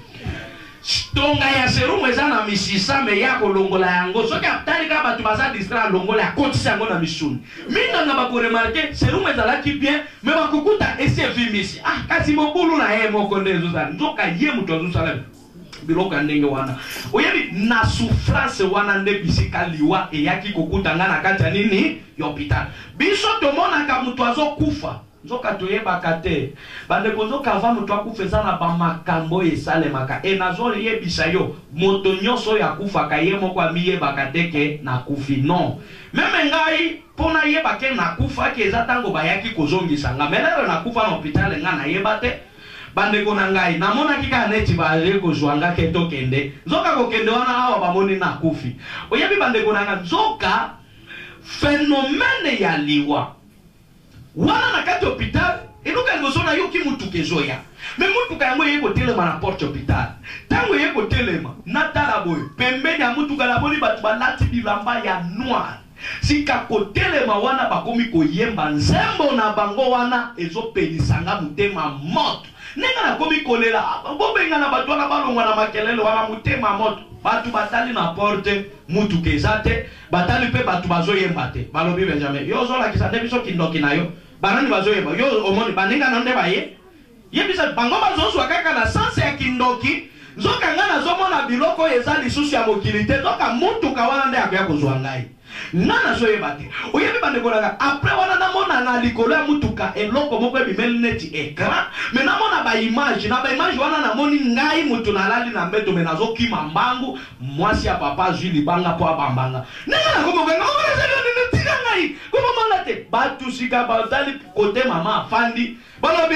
tonga ya serumu eza na misisa me ya kolongola yango soki atali kaka bato baza distra longola ya kotisa yango na misuni minganga bakoremarke serumu ezalaki bien me bakokuta esi evimisi kasi mobulu na ye moko nde ezozala nzoka ye moto azosala biloka ndenge wana oyebi na souffrance wana nde bisika liwa eyaki kokutanga na kati ya nini ya hôpital biso tomonaka mutu azokufa nzoka toyebaka te bandeko nzoka ava mutu akufa eza na bamakambo esalemaka nazoli yebisa yo moto nyonso oyo akufaka ye moko amiyebaka teke nakufi non meme ngai mpona yebake nakufaki eza ntango bayaki kozongisanga melero nakufa na hôpital nga nayeba te bandeko na ngai namonaki kaka neti baye kozwanga ke tokende nzoka kokende wana awa bamoni nakufi oyebi bandeko na ngai nzoka phénomène ya liwa wana na kati hôpital eluka liboso na yo ki mutuka ezoya me mutuka yango yeko telema na porte hôpital tango yeko telema natala boye pembeni ya mutuka laboni batu balati bilamba ya noir sika kotelema wana bakomi koyemba nzembo na bango wana ezopelisanga mutema moto nenga na komi kolela bobenga na batu wana balongwa na makelele wana mutema moto batu batali na porte mutuka ezate batali pe batu bazoyemba te balobi Benjamin yo zolakisa nde biso kindoki na yo banani bazoyemba yo omoni baninga na nde baye yebisa bango bazozwa kaka na sanse ya kindoki nzoka nga nazomona biloko eza lisusu ya mokili te nzoka mutuka wana nde akoya kozwa ngai nana zoyeba te oyebi bandeko nanga apres wana namona na likolo ya mutuka eloko moko ebimeli neti ekran me namona baimage na baimage wana namoni ngai mutu nalali na mbeto me nazokima mbangu mwasi ya papa azwi libanga po abambanga nenga nakomokenga tika ngai komomanga te batu sika batali kote mama afandi balobi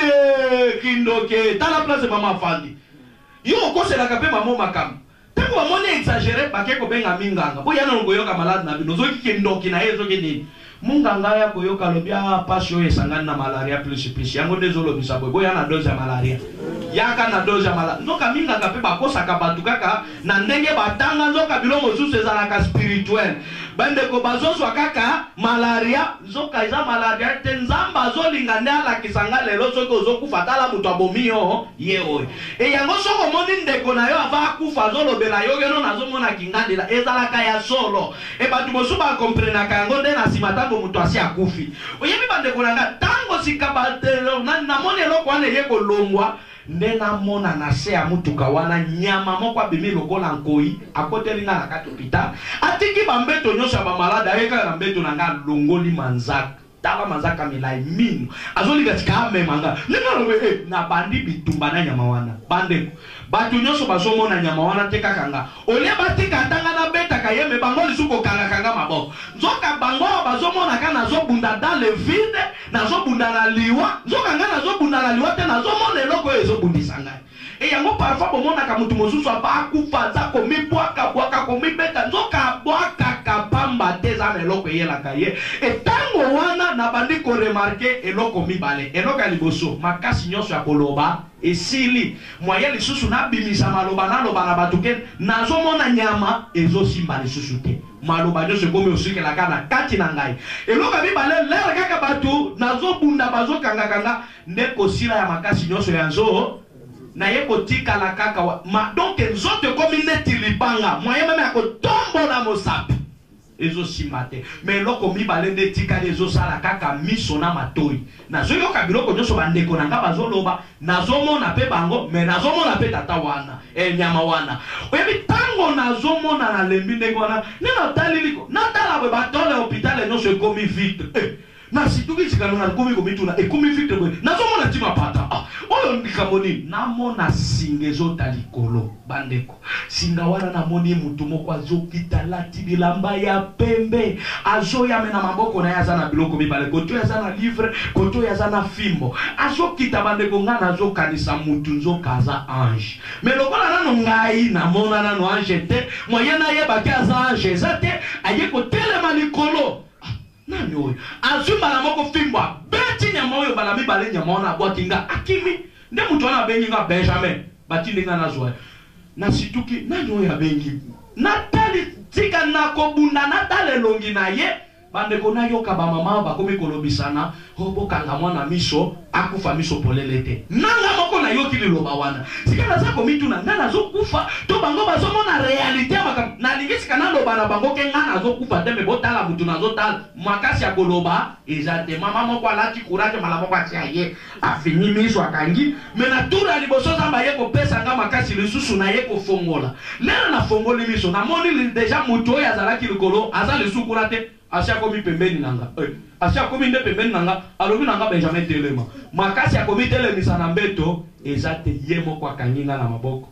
kindoke tala place mama afandi yo okoselaka mpe mama makambo tango bamoni exagere bake kobenga minganga bo yana ngoyoka malade na bino zoki kindoki na yezo kinini munganga ya koyoka lobia pasi oyo esangani na malaria plus yango nde ezolobisa boye boya na dose ya malaria yaka na dose ya malaria nzoka minganga mpe bakosaka batu kaka na ndenge batanga nzoka biloko mosusu ezalaka spirituel bandeko bazozwa kaka malaria nzoka eza malaria te nzambe azolinga nde alakisanga lelo soki ozokufa tala moto abomi yo ye oyo yango soko omoni ndeko na yo ava akufa azolobela yo geno nazomona kingandela ezalaka ya solo batu mosusu bakomprenaka yango nde na nsima tango moto asi akufi oyebi bandeko nanga tango sika namoni eloko wana eye kolongwa nde namona na se ya mutuka wana nyama moko abimi lokola nkoi akotelinga na kati hôpital atiki bambeto nyonso ya bamalade ayekaka na mbeto na nga longoli manzaka tala manzaka milai mino azolika tika amemanga nengalobe na bandi bitumba na nyama wana bandeko batu nyonso bazomona nyama wana te kaka nga olia batika tanga na betaka ye me bango lisuko kanga maboko nzoka bango bazomona kana nazobunda dans le vide nazobunda na liwa nzoka nga nazobunda na liwa te nazomona eloko ezobundisa ngai yango parfois bomonaka mutu mosusu abakufa za komibwaka komibeta nzoka abwaka kapamba te za eloko eyelaka ye etango wana na bandi koremarke eloko mibale eloko ya liboso makasi nyonso ya koloba esili moye lisusu nabimisa maloba naloba na batu ke nazomona nyama ezosimba lisusu te maloba nyonso ekomi osikelaka na kati na ngai eloko mibale lere kaka batu nazobunda bazokangakanga nde kosila ya makasi nyonso ya nzo na ye kotikala kaka donc nzoto ekomi neti libanga moye meme akotombola mosapi ezosimba te me eloko mibale nde etikali ezosala kaka miso na matoi nazoyoka biloko nyonso bandeko na nga bazoloba nazomona mpe bango me nazomona mpe tata wana nyama wana oyebi ntango nazomona na lembi ndenge wana nde nataliliko natala bwe batole hôpital nyonso ekomi vitre na situki sikano na komi komituna ekomi vitre bwe nazomona ntima pata oyo likambo nini namona singa ezota likolo bandeko singa wana namoni mutu moko azokita lati bilamba ya pembe azoyame na maboko na ye aza na biloko mibale koto aza na livre koto aza na fimbo azokita bandeko nga nazokanisa mutu nzoka aza ange me lokola nano ngai namona nano ange te moye nayebaki aza ange eza te aye kotelema likolo nani oyo azwi mbala moko fimbo abeti nyama oyo mbala mibale nyama wana abwaki nga akimi nde mutu wana abengi nga Benjamin batindi nga nazwa na situki nani oyo abengi natali tika nakobunda natala elongi na ye bandeko nayoka bamama bakomi kolobisana bokanga mwana miso akufa miso polele te nanga moko nayoki liloba wana sika naza komituna nga nazokufa to bango bazomona realite ya makambo nalingi sika naloba na bango ke nga nazokufa te me botala mutu nazotala makasi ya koloba eza te mama moko alati courage mala moko atia ye afini miso akangi me na tura liboso nzambe aye kopesa nga makasi lisusu na ye kofongola lelo nafongoli miso namoni deja mutu oyo azalaki likolo aza lisukula te asia komi pembeni nanga asia komi nde pembeni nanga alobi nanga Benjamin telema makasi akomi telemisa na mbeto eza te ye moko akangi nga na maboko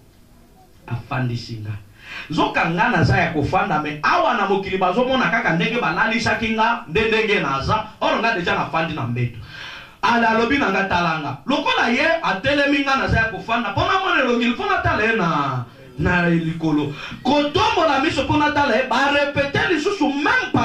afandisi nga nzoka nga naza ya kofanda me awa na mokili bazomona kaka ndenge balalisaki nga nde ndenge naza oro nga deja nafandi na mbeto ala alobi nanga talanga lokola ye atelemi nga naza ya kofanda mpona mona elongi lifona tala ye na likolo kotombola miso mpona tala ye barepete lisusu même parole ke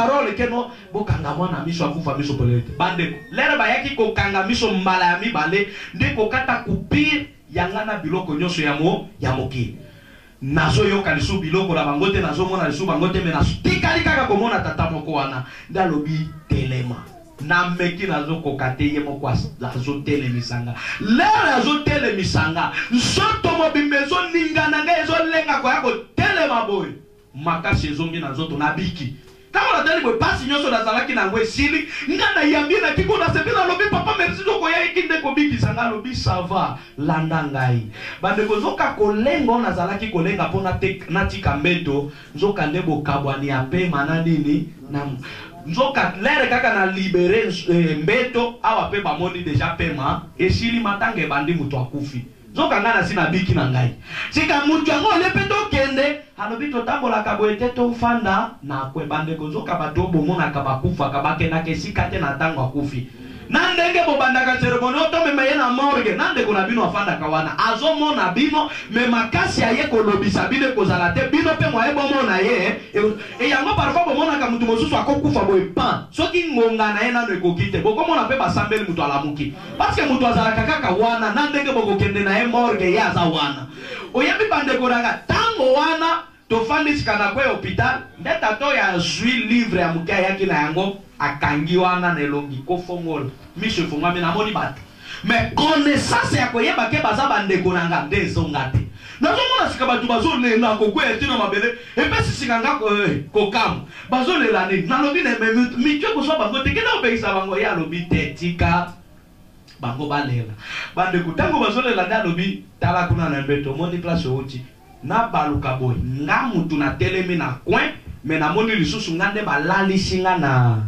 keno bokanga mwana miso akufa miso polete bande lere bayaki ko kanga miso mbala ya mibale nde ko kata kupir yangana biloko nyoso ya moki nazo yoka lisu biloko la bangote nazo mona lisu bangote mena tikali kaka komona tata moko wana ndalobi telema na meki nazo kokate ye moko azo telemisanga lere azo telemisanga nsoto mobimbezo ningana nga ezo lenga kwa yako telema boy makasi ezongi na nzoto na biki kama na tali boy pasi nyoso na zalaki na ngwe sili ngana yambie na kiko na sepela lobi papa merci zoko ya ikinde ko biki sanga lobi sava landa ngai bande kozoka kolengo na zalaki kolenga pona na tika mbeto nzoka ndebo kabwani ya pema na nini na nzoka lere kaka na libere mbeto awa pe bamoni deja pema esili matange bandi mutu akufi nzoka ngana sina biki na ngai sika mutu yango lepeto kende halobi to tambola kaboete to fanda na kwe bande kozoka bato bomona kabakufa kabakenda kesika te na tango akufi nandenge bobandaka ceremony oto mema ye na morgue nandeko na bino afanda kawana azomona bino me makasi aye kolobisa bino kozala te bino pe moye bomona ye e yango parfois bomona ka mutu mosusu akokufa boye pan soki ngonga na ye nano ekoki te bokomona pe basambeli mutu alamuki parce que mutu azalaka kaka wana nandenge bokokende na ye morgue ye aza wana oyebi bandeko nanga tango wana tofandi sikana kwe hospital ndeta to ya zui livre ya mukia yaki na yango akangi wana na elongi kofongola misho fongwami na moni batu mais connaissance ya koyeba ke baza bandeko nanga nde ezonga te nazomona sika batu bazolela kokwea tina mabele epesi sika nga kokamu bazolela nini nalobi na mitwe kozwa bango te kenda obekisa bango ye alobi te tika bango balela bandeko ntango bazolela nde alobi tala kuna na mbeto omoni place outi na baluka boy nga mutu na telemi na coin me na moni lisusu nga nde balalisi nga na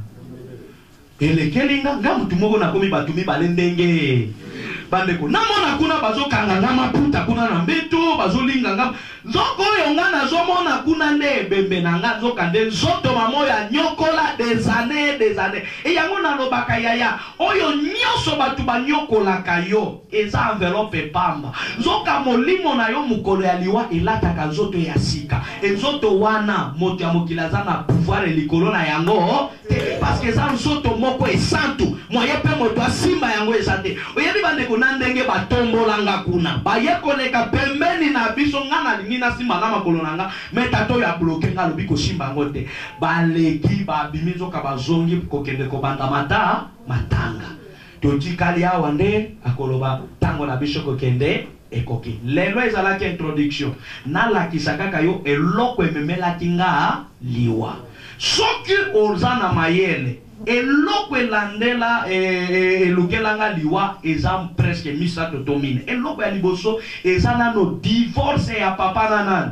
elekeli nga mutu moko na komi batu mibale ndenge bandeko namona kuna bazokanga nga maputa kuna na mbeto bazolinga nga nzoko oyo nga nazomona kuna nde ebembe na nga nzoka nde nzoto mamo ya nyokola des années e yango nalobaka yaya oyo nyonso batu banyokolaka yo eza enveloppe pamba nzoka molimo na yo mokolo ya liwa elataka nzoto ya sika nzoto wana moto ya mokili aza na pouvoir likolo na yango parce que eza nzoto moko esantu moye mpe moto asimba yango eza te oyebi bandeko na ndenge batombolanga kuna baye koleka pembeni na biso nga nalingi nasimba na makolo na nga me tata oyo abloke nga alobi kosimba yango te baleki babimi nzoka bazongi kokende kobanda matanga totikali awa nde akoloba ntango na biso kokende ekoki lelo ezalaki introduction nalakisa kaka yo eloko ememelaki nga liwa soki oza na mayele eloko elandela elukelanga liwa eza presque misato to mine eloko ya liboso eza nano divorce ya papa na nani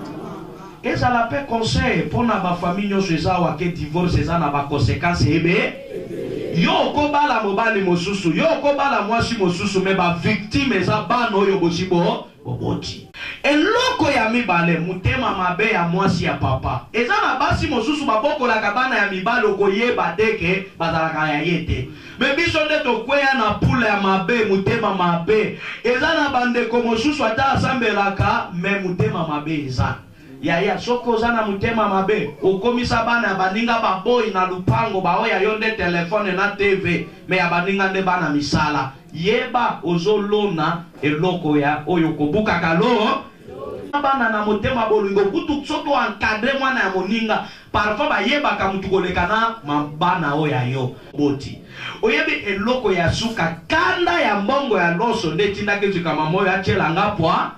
ezala pe conseil mpona bafamille nyonso eza wake divorce eza na baconséquence ebe yo okobala mobali mosusu yo okobala mwasi mosusu me bavictime eza bana oyo bosibo boboti eloko ya mibale mutema mabe ya mwasi ya papa eza na basi mosusu babokolaka bana ya mibale okoyeba teke bazalaka ya ye te me biso nde tokweya na pula ya mabe mutema mabe eza na bandeko mosusu ata asambelaka me mutema mabe eza yaya soko oza na mutema mabe okomisa bana ya baninga baboyi na lupango baoya yo nde telefone na tv me ya baninga nde bana misala yeba ozolona eloko ya oyo kobukaka lo bana na motema bolingo kutu soto encadre mwana ya moninga parfois bayebaka mutu koleka na mabana oya yo boti oyebi eloko ya suka kanda ya mbongo ya loso nde tindaki nzika mamoyo achelanga pwa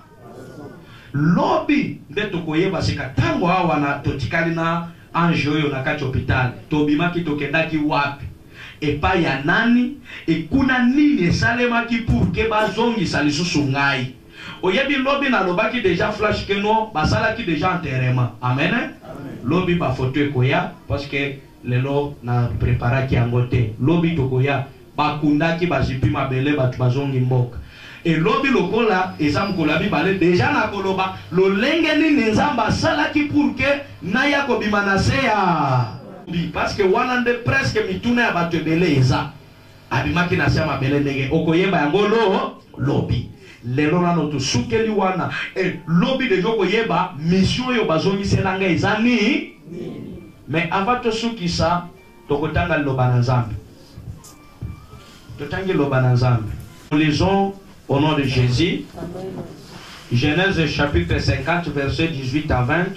lobi nde tokoyeba sika tango awa na totikali na ange oyo na kati hopital tobimaki tokendaki wapi epai ya nani ekuna nini esalemaki pour ke bazongisa lisusu ngai oyebi lobi nalobaki deja flash keno basalaki deja enterrement amen lobi bafoto ekoya parce que lelo na preparaki yango te lobi tokoya bakundaki bazipi mabele batu bazongi mboka elobi lokola eza mokolo ya mibale deja na koloba lolenge nini nzambe asalaki pour ke naya kobima na se ya parce que wana nde presque mituna ya bato ebele eza abimaki na se ya mabele ndenge okoyeba yango lobi lelo nano tosukeli wana lobi deja okoyeba mission oyo bazongiselanga eza ni Mais avant de sukisa, tokotanga loba na Nzambe. Totangi loba na Nzambe. Nous lisons au nom de Jésus. Genèse chapitre 50, verset 18 à 20.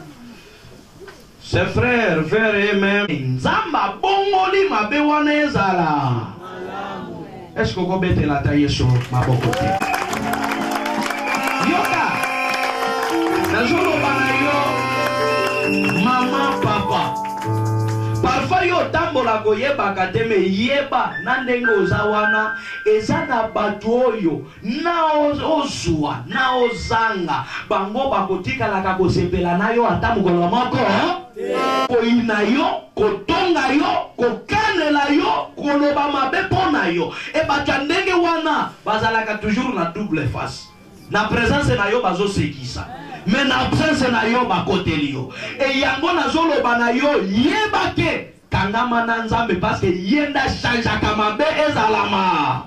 Ses frères, vers eux-mêmes, Nzamba bongoli mabe wana ezala. Est-ce que vous mettez la taille sur ma bokote? Yoka, nazolo banayo, maman, papa. Parfois yo tambola koyeba kateme yeba na ndenge ozawana ezana batu oyo na ozwa na ozanga bango bakotikala kakosepela na yo ata mokolo moko koyina yo kotonga yo kokanela yo koloba mabe mpona yo e bato ya ndenge wana bazalaka toujours na double face na présence na yo bazosekisa mais na absence na yo bakoteli yo e yango nazoloba na yo yeba ke kangama na Nzambe parce que yenda changeaka mabe ezalama.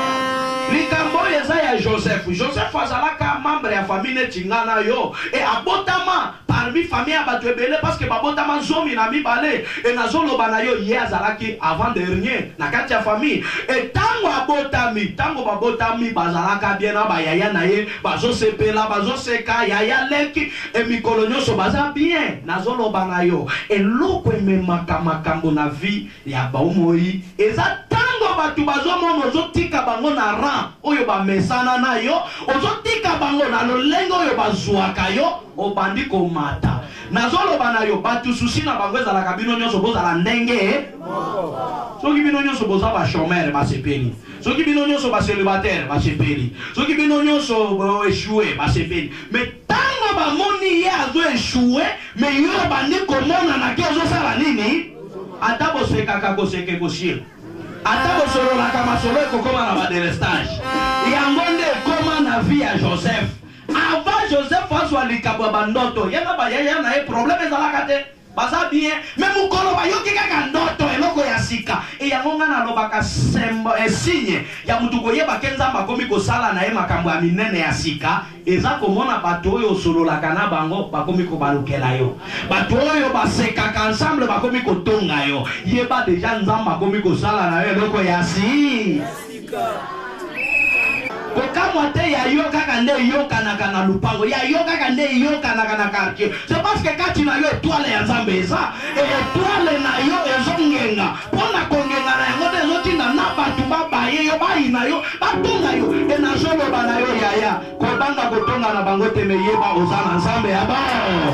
Likambo eza ya Joseph. Joseph azalaka membre ya famille netingana yo et abotama parmi famille abatu ebele parce que babotama zomi na mibale et nazoloba na yo ye azalaki avant dernier na kati ya famille et tango abotami tango babotami bazalaka bien na bayaya na ye bazosepela bazoseka yaya leki et mikolo nyonso baza bien nazoloba na yo eloko ememaka makambo na vie ya baumoi eza tango batu bazomona ozotika bango na ran oyo bamesana na yo ozotika bango na lolenge oyo bazwaka yo obandi komata nazoloba na yo batu susi na bango ezalaka bino nyonso bozala ndenge soki bino nyonso boza bachomere basepeli soki bino nyonso bacélibataire basepeli soki bino nyonso échoué basepeli mais tango bamoni ye azo échoué mais yo obandi komona na ke ozosala nini ata bosekaka koseke kosie ata bosololaka masolo ekokoma na badelestage yango nde ekoma na vie ya Joseph. Avant Joseph azwa likambo bandoto yena bayaya na ye problème ezalaka te baza bien mais mukolo bayoki kaka ndoto eloko ya sika e yango nga nalobaka sembo signe ya mutu koyeba ke Nzambe akomi kosala na ye makambo ya minene ya sika eza komona bato oyo osololaka na bango bakomi kobalukela yo bato oyo basekaka ensemble bakomi kotonga yo yeba deja Nzambe akomi kosala na yo eloko ya sika kokamwa te ya yo kaka nde yokanaka na lupango ya yo kaka nde yokanaka na quartier c'est parce que kati na yo étoile ya Nzambe eza étoile na yo ezongenga mpona kongenga na yango te ezotinda na bato babaye yo bayina yo batonga yo e nazoloba na yo yaya kobanga kotonga na bango te meyeba oza na Nzambe ya bao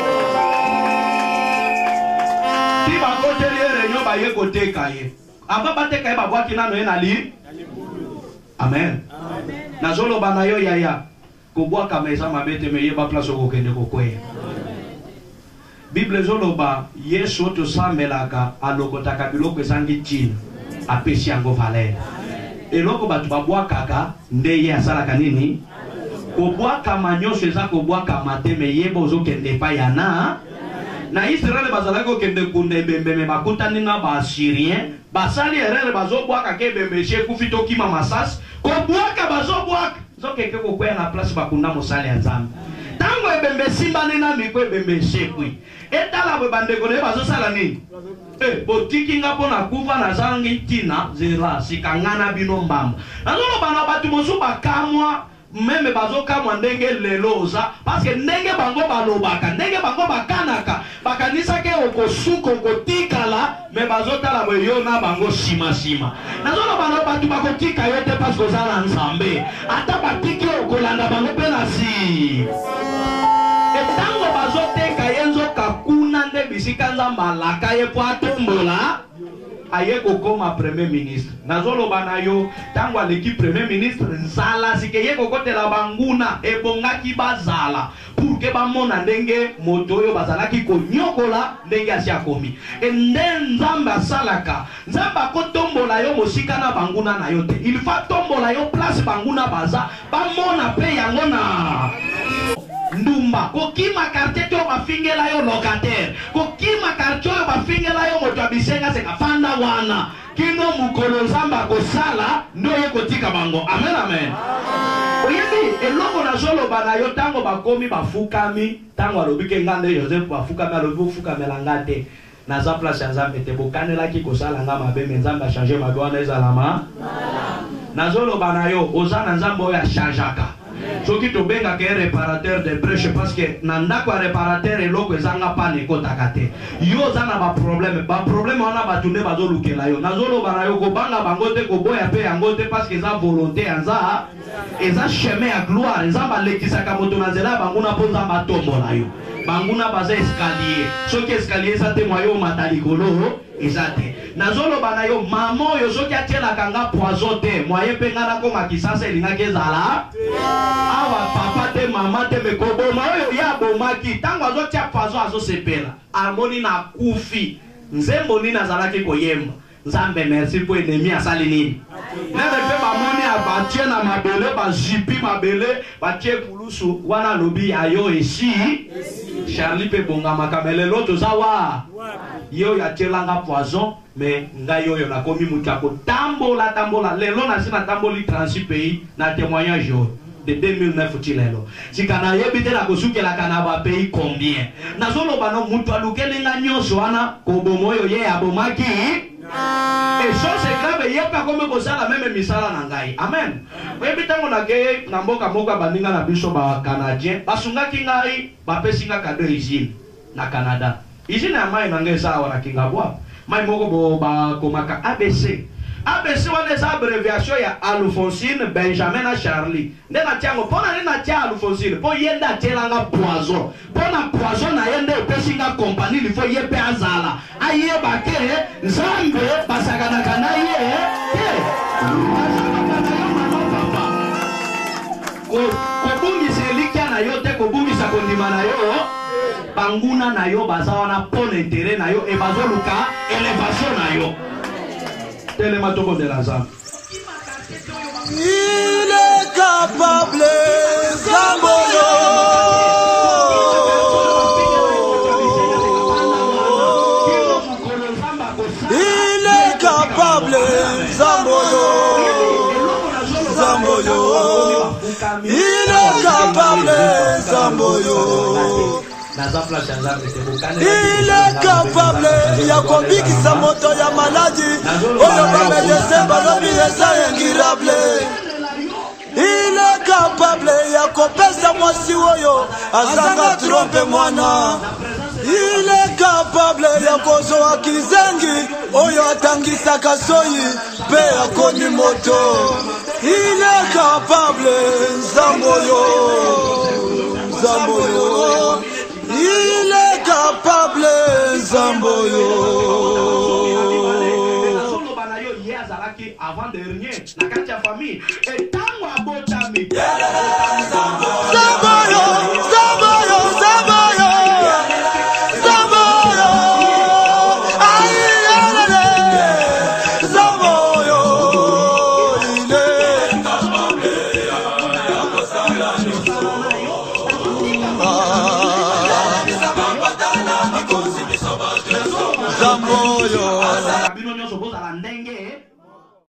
ti bakoteli erenyo baye koteka ye ava bateka ye babwaki nano ye na li amen. Nazoloba na yo yaya kobwaka meza mabete meyeba place okokende kokweya. Bible zoloba Yesu tosambelaka alokotaka biloko ezangi ntina apesi yango valeur. Eloko batu babwakaka nde ye asalaka nini? Kobwaka manyoso eza kobwaka mate meyeba ozokende pa yana na Israel bazalaki okende kunda ebembeme bakutani na baasyrien basali erere bazobwaka ke ebembeshe kufita okima masasi kobwaka bazobwaka zokeke kokweya na place bakunda mosali ya Nzambe tango ebembe simbani na miko ebembeshe kwi etala bwe bandeko ne bazosala nini botiki nga pona kufa na zangi tina zera sikangana bino mbamba nazoloba na batu mosu bakamwa meme bazokamwa ndenge leloza parce que ndenge bango balobaka ndenge bango bakanaka bakanisa ke okosuka okotikala me bazotala bwe yo na bango shima nazoloba na batu bakotika yo te parce que ozala Nzambe ata batiki okolanda bango mpe na si etango bazoteka ye nzoka kuna nde bisika Nzambe alaka ye po atombola aye kokoma premier ministre nazoloba na yo tango aleki premier ministre nzala sike ye kokotela banguna ebongaki bazala pour ke bamona ndenge moto oyo bazalaki konyokola ndenge asi akomi ende Nzambe asalaka Nzambe akotombola yo mosika na banguna na yo te il faut tombola yo place banguna baza bamona pe yango na ndumba kokima quartier to bafingela yo locataire kokima quartier yo bafingela yo moto abisenga seka fanda wana kino mukolo nzamba kosala ndo yekotika bango. Amen amen. Oyebi eloko na zolo bana yo tango bakomi bafukami tango alobike ngande Joseph bafukami alobi fukamela ngate na za place ya Nzambe te bokanela ki kosala nga mabe me Nzambe changer mabe ezala ma na zolo bana yo ozana Nzambe oya changeaka. Soki to benga ke réparateur de brèche parce que nanda kwa réparateur eloko ezanga pane kotaka te. Yo zana ba problème wana batunde bazolukela yo. Nazolo bana yo ko banga bango te ko boya pe yango te parce que za volonté anza eza chemin ya gloire nzamba lekisaka moto na nzela banguna po nzamba tombola yo. Banguna baza escalier. Soki escalier sa te moyo matalikolo ezate. Nazolo bana yo mamo yo soki atiela kanga poison te moye pe ngana ko makisasa elinga kezala awa papa te mama te mekobo mayo ya bomaki tango azotia poison azosepela amoni na kufi nzembo nini azalaki koyemba Nzambe merci pour ennemi asali nini nebe pe bamoni abatie na mabele bazipi mabele batie kulusu wana lobi ayo esi Charlie pe bonga makamele loto zawa yo ya tielanga poison mais ngai yo na komi mutako tambola lelo na sina tamboli 36 pays na témoignage de 2009 tilelo sikana yebite la kosukela kana ba pays combien nazolo bano mutu alukele nga nyoso wana kobomoyo ye abomaki et chose grave yepa comme kosala même misala na ngai amen webitango na ke na mboka moka baninga na biso ba canadien basungaki ngai bapesinga cadeau usine na Canada usine ya mai na ngai sawa na kingabwa mai moko bo ba komaka ABC wana eza abréviation ya Alphonsine Benjamin na Charlie nde na tiango pona nde na tia Alphonsine po yenda atielanga poison pona poison na yende epesinga compagnie il faut yepe azala ayeba ke Nzambe basakanaka na ye kobungisa elikia na yo te kobungisa kondima na yo banguna na yo baza wana pona intérêt na yo e bazoluka élévation na yo. Il est capable, Zamboyo. Il est capable, Zamboyo. Il est capable, Zamboyo. Il est capable ya kobikisa moto ya maladie oyo bamedese balobi eza ingirable. Il est capable ya kopesa mwasi oyo azanga trompe mwana. Il est capable ya kozwa kizengi oyo atangisaka soyi pe akoni moto. Il est capable Zamboyo. Il est capable Zamboyo. Avant dernier, la famille et tant